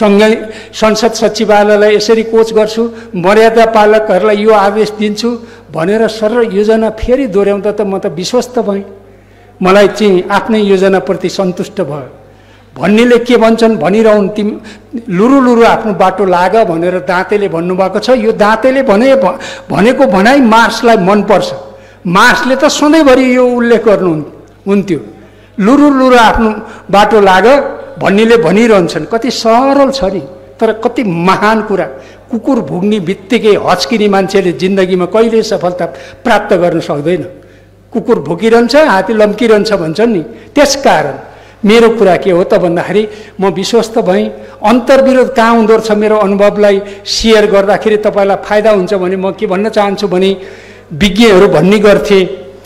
[SPEAKER 1] संसद सचिवालयलाई यसरी कोच गर्छु, मर्यादा पालकहरूलाई यो आदेश दिन्छु भनेर सरल योजना फेरि दोहोऱ्याउँदा त म त विश्वस्त भएँ। मलाई चाहिँ आफ्नै योजनाप्रति सन्तुष्ट भयो। भन्नेले के भन्छन् भनिरहन्, तिमी लुरु आफ्नो बाटो लाग भनेर दाँतेले भन्नुभएको छ। यो दाँतेले भनेको भनाइ मार्क्सलाई मनपर्छ। मार्क्सले त सधैँभरि यो उल्लेख गर्नुहुन्थ्यो, लुरु आफ्नो बाटो लाग भन्नेले भनिरहन्छन्। कति सरल छ नि, तर कति महान कुरा। कुकुर भुक्ने बित्तिकै हच्किने मान्छेले जिन्दगीमा कहिले सफलता प्राप्त गर्न सक्दैन। कुकुर भुकिरहन्छ, हात्ती लम्किरहन्छ भन्छन् नि। त्यसकारण मेरो कुरा के हो त भन्दाखेरि, म विश्वस्त भएँ। अन्तर्विरोध कहाँ हुँदो रहेछ मेरो अनुभवलाई सेयर गर्दाखेरि तपाईँलाई फाइदा हुन्छ भने म के भन्न चाहन्छु भने, विज्ञहरू भन्ने गर्थे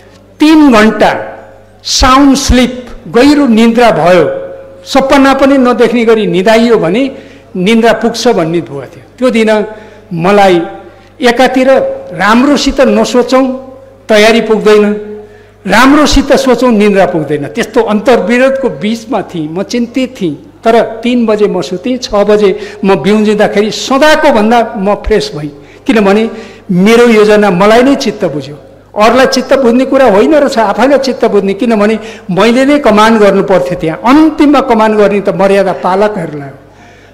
[SPEAKER 1] 3 घन्टा साउन्ड स्लिप, गहिरो निन्द्रा भयो, सपना पनि नदेख्ने गरी निदाइयो भने निन्द्रा पुग्छ भन्ने भएको थियो। त्यो दिन मलाई एकातिर राम्रोसित नसोचौँ तयारी पुग्दैन, राम्रोसित सोचौँ निन्द्रा पुग्दैन। त्यस्तो अन्तर्विरोधको बिचमा थिएँ, म चिन्तित थिएँ। तर 3 बजे म सुतेँ, 6 बजे म बिउजिँदाखेरि सदाको भन्दा म फ्रेस भएँ। किनभने मेरो योजना मलाई नै चित्त बुझ्यो। अरूलाई चित्त बुझ्ने कुरा होइन रहेछ, आफैलाई चित्त बुझ्ने। किनभने मैले नै कमान्ड गर्नु पर्थ्यो। त्यहाँ अन्तिममा कमान्ड गर्ने त मर्यादा पालकहरूलाई हो।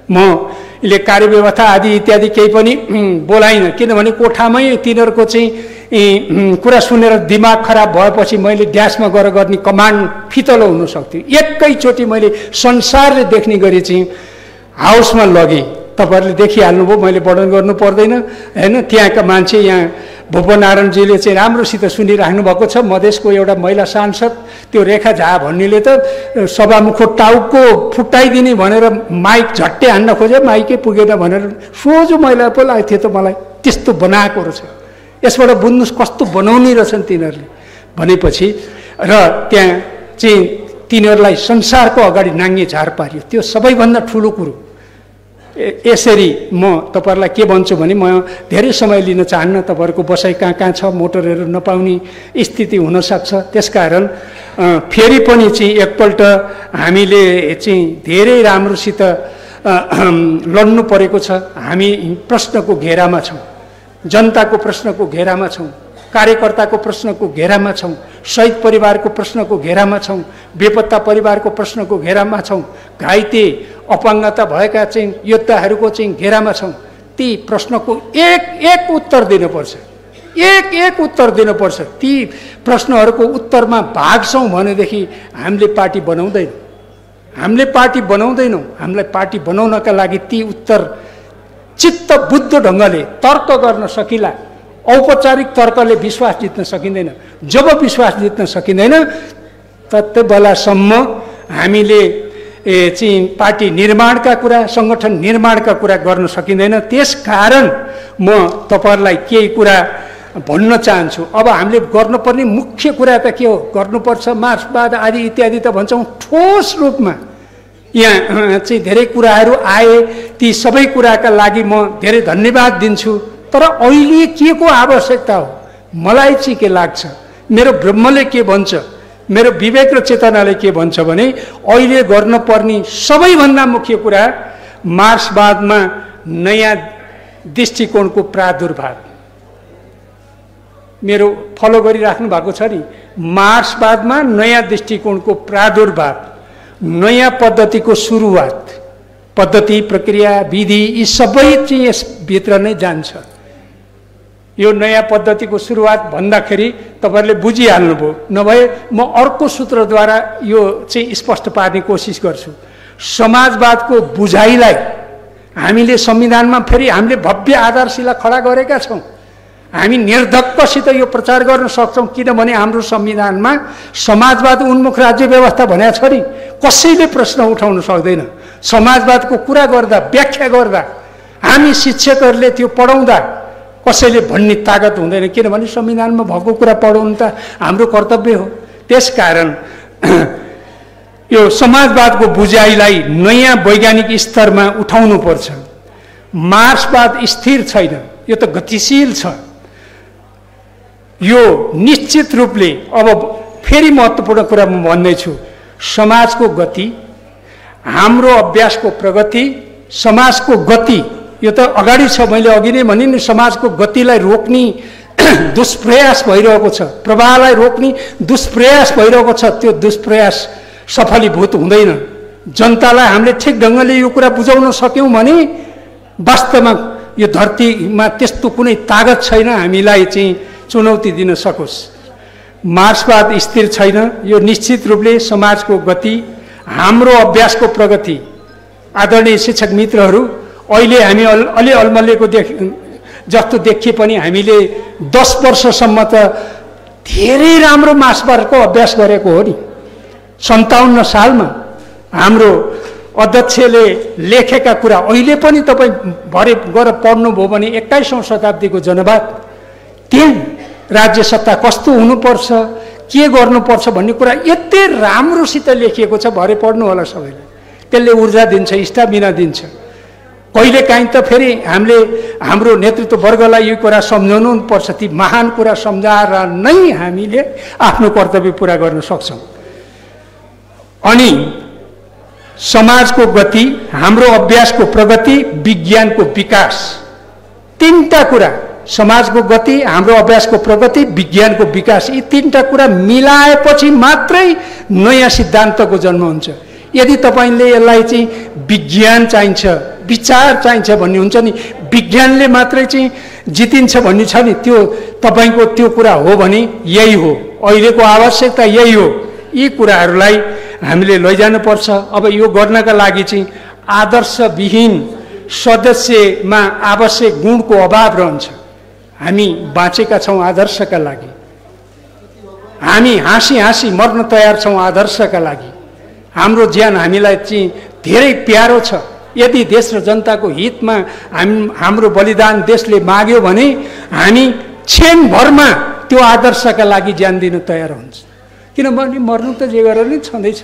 [SPEAKER 1] मैले कार्यव्यवस्था आदि इत्यादि केही पनि बोलाइनँ, किनभने कोठामै तिनीहरूको चाहिँ कुरा सुनेर दिमाग खराब भएपछि मैले ड्यासमा गएर गर्ने कमान्ड फितलो हुन सक्थ्यो। एकैचोटि मैले संसारले देख्ने गरी चाहिँ हाउसमा लगेँ। तपाईँहरूले देखिहाल्नुभयो, मैले वर्णन गर्नु पर्दैन होइन। त्यहाँका मान्छे, यहाँ भूपनारायणजीले चाहिँ राम्रोसित सुनिराख्नु भएको छ। मधेसको एउटा महिला सांसद, त्यो रेखा झा भन्नेले त सभामुखको टाउको फुटाइदिने भनेर माइक झट्टै हान्न खोज्यो, माइकै पुगेन भनेर सोझो महिला पो लागेको थियो त मलाई। त्यस्तो बनाएको रहेछ। यसबाट बुझ्नुहोस् कस्तो बनाउने रहेछन् तिनीहरूले भनेपछि। र त्यहाँ चाहिँ तिनीहरूलाई संसारको अगाडि नाङ्गे झार पारियो। त्यो सबैभन्दा ठुलो कुरो। यसरी म तपाईँहरूलाई के भन्छु भने, म धेरै समय लिन चाहन्न। तपाईँहरूको बसाइ कहाँ छ, मोटरहरू नपाउने स्थिति हुनसक्छ। त्यसकारण फेरि पनि चाहिँ एकपल्ट हामीले चाहिँ धेरै राम्रोसित लड्नु परेको छ। हामी प्रश्नको घेरामा छौँ, जनताको प्रश्नको घेरामा छौँ, कार्यकर्ताको प्रश्नको घेरामा छौँ, शहीद परिवारको प्रश्नको घेरामा छौँ, बेपत्ता परिवारको प्रश्नको घेरामा छौँ, घाइते अपाङ्गता भएका चाहिँ योद्धाहरूको चाहिँ घेरामा छौँ। ती प्रश्नको एक उत्तर दिनुपर्छ, एक उत्तर दिनुपर्छ। ती प्रश्नहरूको उत्तरमा भाग्छौँ भनेदेखि हामीले पार्टी बनाउँदैनौँ। हामीलाई पार्टी बनाउनका लागि ती उत्तर चित्त बुद्ध ढङ्गले तर्क गर्न सकिला। औपचारिक तर्कले विश्वास जित्न सकिँदैन। जब विश्वास जित्न सकिँदैन, त्यति बेलासम्म हामीले चाहिँ पार्टी निर्माणका कुरा, सङ्गठन निर्माणका कुरा गर्न सकिँदैन। त्यसकारण म तपाईहरुलाई केही कुरा भन्न चाहन्छु। अब हामीले गर्नुपर्ने मुख्य कुरा त के हो? गर्नुपर्छ मार्क्सवाद आदि इत्यादि त भन्छौँ, ठोस रूपमा यहाँ चाहिँ धेरै कुराहरू आए। ती सबै कुराका लागि म धेरै धन्यवाद दिन्छु। तर अहिले के को आवश्यकता हो? मलाई चाहिँ के लाग्छ, मेरो ब्रह्मले के भन्छ, मेरो विवेक र चेतनाले के भन्छ भने अहिले गर्नुपर्ने सबैभन्दा मुख्य कुरा मार्क्सवादमा नयाँ दृष्टिकोणको प्रादुर्भाव। मेरो फलो गरिराख्नु भएको छ नि, मार्क्सवादमा नयाँ दृष्टिकोणको प्रादुर्भाव, नयाँ पद्धतिको सुरुवात, पद्धति प्रक्रिया विधि यी सबै चाहिँ यसभित्र नै जान्छ। यो नयाँ पद्धतिको सुरुवात भन्दाखेरि तपाईहरुले बुझिहाल्नुभयो, नभए म अर्को सूत्रद्वारा यो चाहिँ स्पष्ट पार्ने कोसिस गर्छु। समाजवादको बुझाइलाई हामीले संविधानमा फेरि हामीले भव्य आधारशिला खडा गरेका छौँ। हामी निर्धक्कसित यो प्रचार गर्न सक्छौँ, किनभने हाम्रो संविधानमा समाजवाद उन्मुख राज्य व्यवस्था भनेको छ नि। कसैले प्रश्न उठाउन सक्दैन। समाजवादको कुरा गर्दा, व्याख्या गर्दा, हामी शिक्षकहरूले त्यो पढाउँदा कसैले भन्ने तागत हुँदैन, किनभने संविधानमा भएको कुरा पढाउनु त हाम्रो कर्तव्य हो। त्यसकारण यो समाजवादको बुझाइलाई नयाँ वैज्ञानिक स्तरमा उठाउनुपर्छ। मार्क्सवाद स्थिर छैन, यो त गतिशील छ। यो निश्चित रूपले अब फेरि महत्त्वपूर्ण कुरा म भन्दैछु, समाजको गति, हाम्रो अभ्यासको प्रगति, समाजको गति यो त अगाडि छ। मैले अघि नै भने नि, समाजको गतिलाई रोक्ने दुष्प्रयास भइरहेको छ, प्रवाहलाई रोक्ने दुष्प्रयास भइरहेको छ। त्यो दुष्प्रयास सफलीभूत हुँदैन। जनतालाई हामीले ठिक ढङ्गले यो कुरा बुझाउन सक्यौँ भने वास्तवमा यो धरतीमा त्यस्तो कुनै तागत छैन हामीलाई चाहिँ चुनौती दिन सकोस्। मार्क्सवाद स्थिर छैन। यो निश्चित रूपले समाजको गति, हाम्रो अभ्यासको प्रगति। आदरणीय शिक्षक मित्रहरू, अहिले हामी अलि अलमल्लेको जस्तो देखिए पनि हामीले 10 वर्षसम्म त धेरै राम्रो मार्क्सवादको अभ्यास गरेको हो नि। 57 सालमा हाम्रो अध्यक्षले लेखेका कुरा अहिले पनि तपाईँ भरे गएर पढ्नुभयो भने 21औं शताब्दीको जनवाद, त्यहाँ राज्य सत्ता कस्तो हुनुपर्छ, के गर्नुपर्छ भन्ने कुरा यति राम्रोसित लेखिएको छ। भरे पढ्नु होला सबैले। त्यसले ऊर्जा दिन्छ, स्टामिना दिन्छ। कहिलेकाहीँ त फेरि हामीले हाम्रो नेतृत्व वर्गलाई यो कुरा सम्झाउनु पर्छ। ती महान कुरा सम्झाएर नै हामीले आफ्नो कर्तव्य पुरा गर्न सक्छौँ। अनि समाजको गति, हाम्रो अभ्यासको प्रगति, विज्ञानको विकास, तीनटा कुरा, समाजको गति, हाम्रो अभ्यासको प्रगति, विज्ञानको विकास, यी तीनटा कुरा मिलाएपछि मात्रै नयाँ सिद्धान्तको जन्म हुन्छ। यदि तपाईले यसलाई चाहिँ विज्ञान चाहिन्छ, विचार चाहिन्छ भन्ने हुन्छ नि, विज्ञानले मात्रै चाहिँ जितिन्छ भन्ने छ नि, त्यो तपाईको त्यो कुरा हो भने यही हो। अहिलेको आवश्यकता यही हो। यी कुराहरूलाई हामीले लैजानुपर्छ। अब यो गर्नका लागि चाहिँ आदर्शविहीन सदस्यमा आवश्यक गुणको अभाव रहन्छ। हामी बाँचेका छौँ आदर्शका लागि। हामी हाँसी हाँसी मर्न तयार छौँ आदर्शका लागि। हाम्रो ज्यान हामीलाई चाहिँ धेरै प्यारो छ। यदि देश र जनताको हितमा हाम्रो बलिदान देशले माग्यो भने हामी क्षणभरमा त्यो आदर्शका लागि ज्यान दिन तयार हुन्छ। किनभने मर्नु त जे गरेर नै छँदैछ।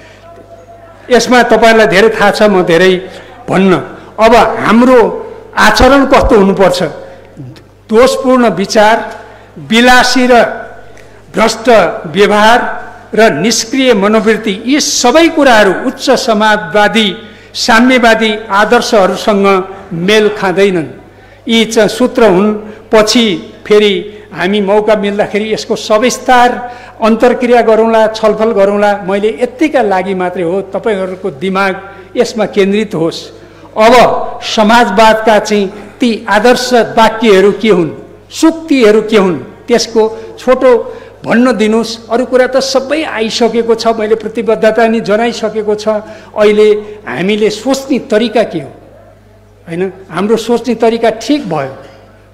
[SPEAKER 1] यसमा तपाईलाई धेरै थाहा छ, म धेरै भन्न। अब हाम्रो आचरण कस्तो हुनुपर्छ? दोषपूर्ण विचार, विलासी र भ्रष्ट व्यवहार र निष्क्रिय मनोवृत्ति, यी सबै कुराहरू उच्च समाजवादी साम्यवादी आदर्शहरूसँग मेल खाँदैनन्। यी चाहिँ सूत्र हुन्। पछि फेरि हामी मौका मिल्दाखेरि यसको सविस्तार अन्तर्क्रिया गरौँला, छलफल गरौँला। मैले यतिका लागि मात्रै हो, तपाईहरूको दिमाग यसमा केन्द्रित होस्। अब समाजवादका चाहिँ ती आदर्श वाक्यहरू के हुन्, सुक्तिहरू के हुन्, त्यसको छोटो भन्न दिनुस्। अरू कुरा त सबै आइसकेको छ, मैले प्रतिबद्धता नि जनाइसकेको छ। अहिले हामीले सोच्ने तरिका के हो, हैन? हाम्रो सोच्ने तरिका ठिक भयो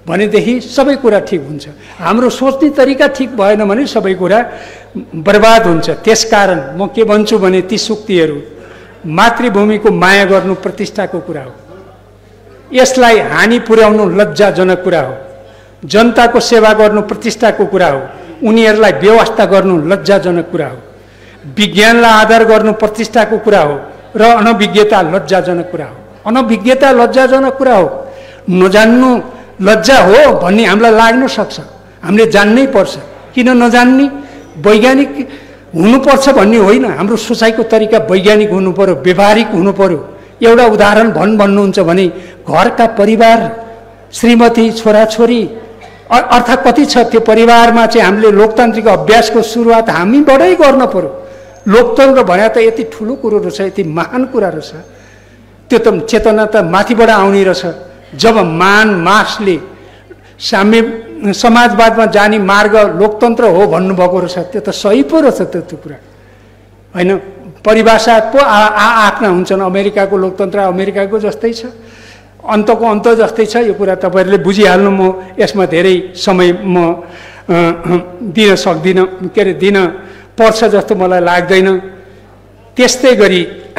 [SPEAKER 1] भनेदेखि सबै कुरा ठिक हुन्छ। हाम्रो सोच्ने तरिका ठिक भएन भने सबै कुरा बर्बाद हुन्छ। त्यसकारण म के भन्छु भने ती सुक्तिहरू मातृभूमिको माया गर्नु प्रतिष्ठाको कुरा हो। यसलाई हानि पुर्याउनु लज्जाजनक कुरा हो। जनताको सेवा गर्नु प्रतिष्ठाको कुरा हो। उनीहरूलाई व्यवस्था गर्नु लज्जाजनक कुरा हो। विज्ञानलाई आधार गर्नु प्रतिष्ठाको कुरा हो र अनभिज्ञता लज्जाजनक कुरा हो। अनभिज्ञता लज्जाजनक कुरा हो। नजान्नु लज्जा हो भन्ने हामीलाई लाग्न सक्छ। हामीले जान्नै पर्छ। किन नजान्ने? वैज्ञानिक हुनुपर्छ भन्ने होइन। हाम्रो सोचाइको तरिका वैज्ञानिक हुनु पर्यो, व्यवहारिक हुनु पर्यो। एउटा उदाहरण भन्नुहुन्छ भने घरका परिवार, श्रीमती, छोराछोरी, अर्थात् कति छ त्यो परिवारमा चाहिँ हामीले लोकतान्त्रिक अभ्यासको सुरुवात हामीबाटै गर्न पर्यो। लोकतन्त्र भने त यति ठुलो कुरो रहेछ, यति महान कुरा रहेछ। त्यो त चेतना त माथिबाट आउने रहेछ। जब मान मासले समाजवादमा जाने मार्ग लोकतन्त्र हो भन्नुभएको रहेछ, त्यो त सही पो रहेछ त्यो कुरा होइन। परिभाषा पो आफ्ना हुन्छन्। अमेरिकाको लोकतन्त्र अमेरिकाको जस्तै छ, अन्तको अन्त जस्तै छ। यो कुरा तपाईँहरूले बुझिहाल्नु। म यसमा धेरै समय म दिन सक्दिनँ, के अरे दिन पर्छ जस्तो मलाई लाग्दैन। त्यस्तै गरी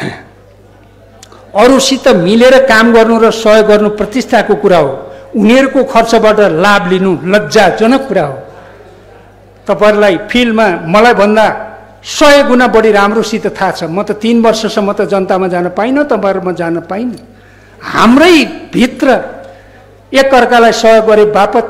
[SPEAKER 1] अरूसित मिलेर काम गर्नु र सहयोग गर्नु प्रतिष्ठाको कुरा हो। उनीहरूको खर्चबाट लाभ लिनु लज्जाजनक कुरा हो। तपाईँहरूलाई फिल्डमा मलाई भन्दा 100 गुणा बढी राम्रोसित थाहा छ। म त 3 वर्षसम्म त जनतामा जान पाइनँ, तपाईँहरूमा जान पाइनँ। हाम्रै भित्र एकअर्कालाई सहयोग गरे बापत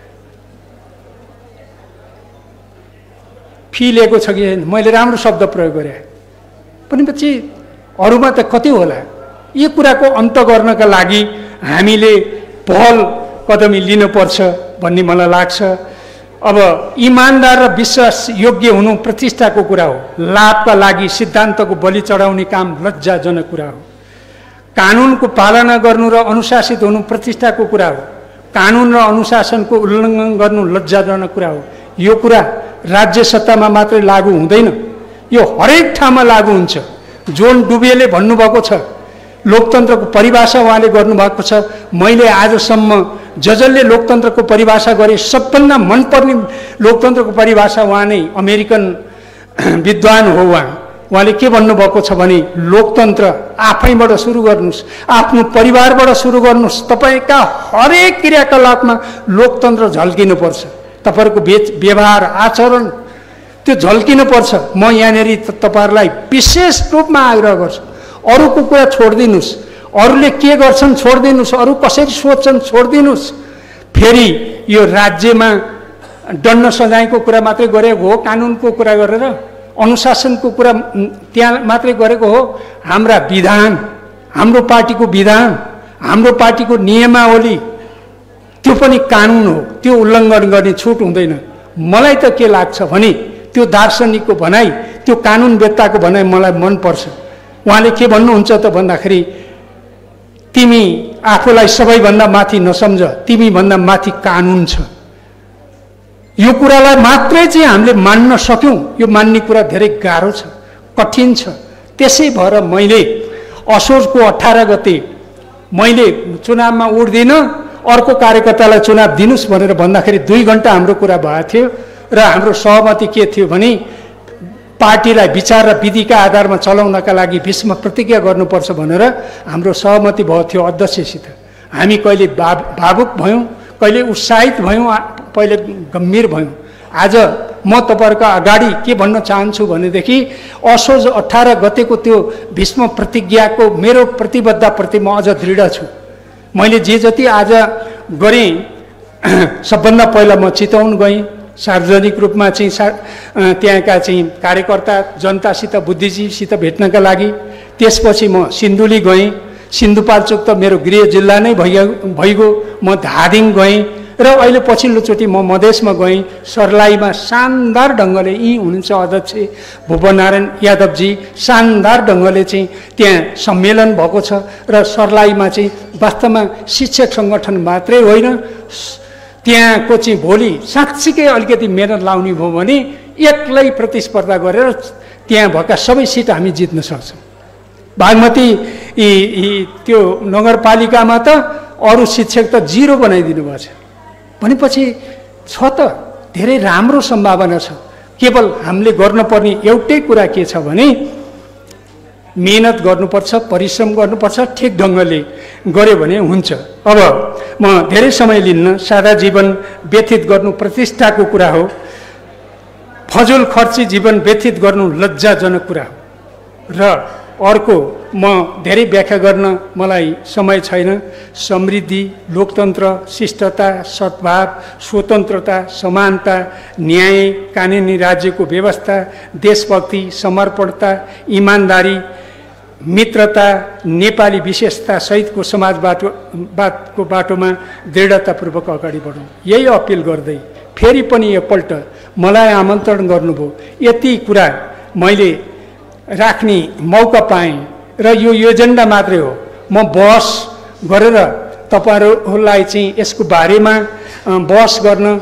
[SPEAKER 1] फी लिएको छ कि मैले राम्रो शब्द प्रयोग गरेँ भनेपछि अरूमा त कति होला। यो कुराको अन्त गर्नका लागि हामीले पहल कदमी लिनुपर्छ भन्ने मलाई लाग्छ। अब इमान्दार र विश्वास योग्य हुनु प्रतिष्ठाको कुरा हो। लाभका लागि सिद्धान्तको बलि चढाउने काम लज्जाजनक कुरा हो। कानुनको पालना गर्नु र अनुशासित हुनु प्रतिष्ठाको कुरा हो। कानुन र अनुशासनको उल्लङ्घन गर्नु लज्जाजनक कुरा हो। यो कुरा राज्य सत्तामा मात्रै लागू हुँदैन, यो हरेक ठाउँमा लागू हुन्छ। जोन डुबेले भन्नुभएको छ, लोकतन्त्रको परिभाषा उहाँले गर्नुभएको छ। मैले आजसम्म जसले लोकतन्त्रको परिभाषा गरे सबभन्दा मनपर्ने लोकतन्त्रको परिभाषा उहाँ नै अमेरिकन विद्वान हो। उहाँले के भन्नुभएको छ भने लोकतन्त्र आफैबाट सुरु गर्नुहोस्, आफ्नो परिवारबाट सुरु गर्नुहोस्। तपाईँका हरेक क्रियाकलापमा लोकतन्त्र झल्किनुपर्छ। तपाईँहरूको व्यवहार आचरण त्यो झल्किनुपर्छ। म यहाँनिर तपाईँहरूलाई विशेष रूपमा आग्रह गर्छु, अरूको कुरा छोडिदिनुहोस्, अरूले के गर्छन् छोडिदिनुहोस्, अरू कसरी सोध्छन् छोडिदिनुहोस्। फेरि यो राज्यमा दण्ड सजायको कुरा मात्रै गरेको हो, कानुनको कुरा गरेर अनुशासनको कुरा त्यहाँ मात्रै गरेको हो। हाम्रा विधान, हाम्रो पार्टीको विधान, हाम्रो पार्टीको नियमावली त्यो पनि कानुन हो। त्यो उल्लङ्घन गर्ने छुट हुँदैन। मलाई त के लाग्छ भने त्यो दार्शनिकको भनाइ, त्यो कानुनवेत्ताको भनाइ मलाई मनपर्छ। उहाँले के भन्नुहुन्छ त भन्दाखेरि तिमी आफूलाई सबैभन्दा माथि नसम्झ, तिमीभन्दा माथि कानुन छ। यो कुरालाई मात्रै चाहिँ हामीले मान्न सक्यौँ। यो मान्ने कुरा धेरै गाह्रो छ, कठिन छ। त्यसै भएर मैले असोजको 18 गते मैले चुनावमा उठ्दिनँ, अर्को कार्यकर्तालाई चुनाव दिनुहोस् भनेर भन्दाखेरि 2 घण्टा हाम्रो कुरा भएको थियो र हाम्रो सहमति के थियो भने पार्टीलाई विचार र विधिका आधारमा चलाउनका लागि भीष्म प्रतिज्ञा गर्नुपर्छ भनेर हाम्रो सहमति भएको थियो अध्यक्षसित। हामी कहिले भावुक भयौँ, कहिले उत्साहित भयौँ, पहिले गम्भीर भयौँ। आज म तपाईँहरूको अगाडि के भन्न चाहन्छु भनेदेखि असोज 18 गतेको त्यो भीष्म प्रतिज्ञाको मेरो प्रतिबद्धताप्रति म अझ दृढ छु। मैले जे जति आज गरेँ, सबभन्दा पहिला म चितवन गएँ, सार्वजनिक रूपमा चाहिँ त्यहाँका चाहिँ कार्यकर्ता जनतासित बुद्धिजीवीसित भेट्नका लागि। त्यसपछि म सिन्धुली गएँ, सिन्धुपाल्चोक त मेरो गृह जिल्ला नै भइगयो। म धादिङ गएँ र अहिले पछिल्लोचोटि म मधेसमा गएँ। सर्लाहीमा शानदार ढङ्गले यी हुनुहुन्छ अध्यक्ष भुवनारायण यादवजी, शानदार ढङ्गले चाहिँ त्यहाँ सम्मेलन भएको छ र सर्लाहीमा चाहिँ वास्तवमा शिक्षक सङ्गठन मात्रै होइन, त्यहाँको चाहिँ भोलि साँच्चीकै अलिकति मेहनत लाउने भयो भने एक्लै प्रतिस्पर्धा गरेर त्यहाँ भएका सबै सिट हामी जित्न सक्छौँ। बागमती त्यो नगरपालिकामा त अरू शिक्षक त 0 बनाइदिनु भएको छ। भनेपछि छ त धेरै राम्रो सम्भावना छ। केवल हामीले गर्नुपर्ने एउटै कुरा के छ भने मेहनत गर्नुपर्छ, परिश्रम गर्नुपर्छ, ठिक ढङ्गले गर्यो भने हुन्छ। अब म धेरै समय लिन्न, सादा जीवन व्यतीत गर्नु प्रतिष्ठाको कुरा हो, फजुल खर्ची जीवन व्यतीत गर्नु लज्जाजनक कुरा हो। र अर्को म धेरै व्याख्या गर्न मलाई समय छैन। समृद्धि, लोकतन्त्र, शिष्टता, सद्भाव, स्वतन्त्रता, समानता, न्याय, कानुनी राज्यको व्यवस्था, देशभक्ति, समर्पणता, इमान्दारी, मित्रता, नेपाली विशेषता सहितको समाजवादको बाटोमा दृढतापूर्वक अगाडि बढौँ। यही अपिल गर्दै फेरि पनि एकपल्ट मलाई आमन्त्रण गर्नुभयो। यति कुरा मैले राख्ने मौका पाएँ र यो एजेन्डा मात्रै हो। म बहस गरेर तपाईँहरूलाई चाहिँ यसको बारेमा बहस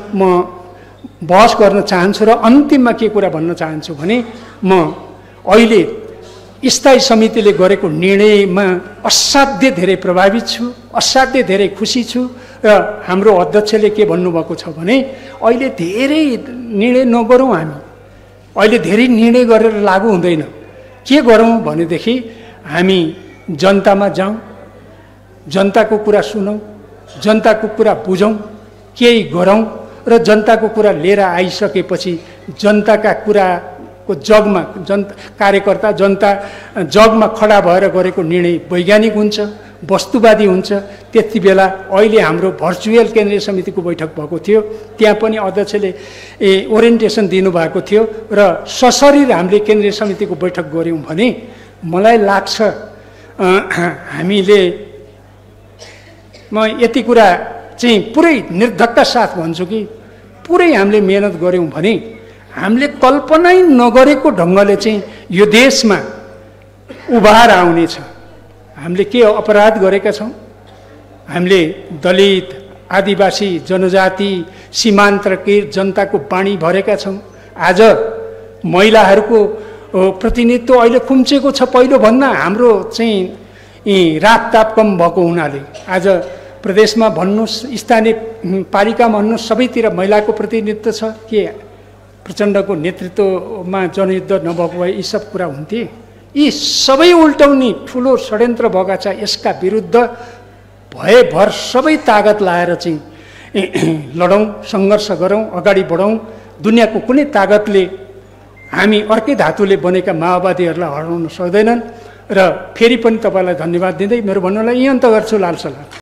[SPEAKER 1] गर्न चाहन्छु। र अन्तिममा के कुरा भन्न चाहन्छु भने म अहिले स्थायी समितिले गरेको निर्णयमा असाध्य धेरै प्रभावित छु, असाध्य धेरै खुसी छु। र हाम्रो अध्यक्षले के भन्नुभएको छ भने अहिले धेरै निर्णय नगरौँ, हामी अहिले धेरै निर्णय गरेर लागु हुँदैन। के गरौँ भनेदेखि हामी जनतामा जाउँ, जनताको कुरा सुनौँ, जनताको कुरा बुझौँ, केही गरौँ र जनताको कुरा लिएर आइसकेपछि जनताका कुराको जगमा कार्यकर्ता जनता जगमा खडा भएर गरेको निर्णय वैज्ञानिक हुन्छ, वस्तुवादी हुन्छ। त्यति बेला अहिले हाम्रो भर्चुअल केन्द्रीय समितिको बैठक भएको थियो, त्यहाँ पनि अध्यक्षले ओरिएन्टेसन दिनुभएको थियो र सशरीर हामीले केन्द्रीय समितिको बैठक गऱ्यौँ भने मलाई लाग्छ हामीले, म यति कुरा चाहिँ पुरै निर्धक्का साथ भन्छु कि पुरै हामीले मेहनत गऱ्यौँ भने हामीले कल्पनै नगरेको ढङ्गले चाहिँ यो देशमा उभार आउनेछ। हामीले के अपराध गरेका छौँ? हामीले दलित, आदिवासी, जनजाति, सीमान्तकृत जनताको बाणी भरेका छौँ। आज महिलाहरूको प्रतिनिधित्व अहिले खुम्चेको छ। पहिलोभन्दा हाम्रो चाहिँ रापताप कम भएको हुनाले आज प्रदेशमा भन्नुहोस्, स्थानीय पालिकामा भन्नुहोस्, सबैतिर महिलाको प्रतिनिधित्व छ। के प्रचण्डको नेतृत्वमा जनयुद्ध नभएको भए यी सब कुरा हुन्थे? यी सबै उल्टाउने ठुलो षड्यन्त्र भएका छ। यसका विरुद्ध भयभर सबै तागत लाएर चाहिँ लडौँ, सङ्घर्ष गरौँ, अगाडि बढौँ। दुनियाँको कुनै तागतले हामी अर्कै धातुले बनेका माओवादीहरूलाई हराउन सक्दैनन्। र फेरि पनि तपाईँलाई धन्यवाद दिँदै मेरो भन्नुलाई यही अन्त गर्छु। लाल सलाम।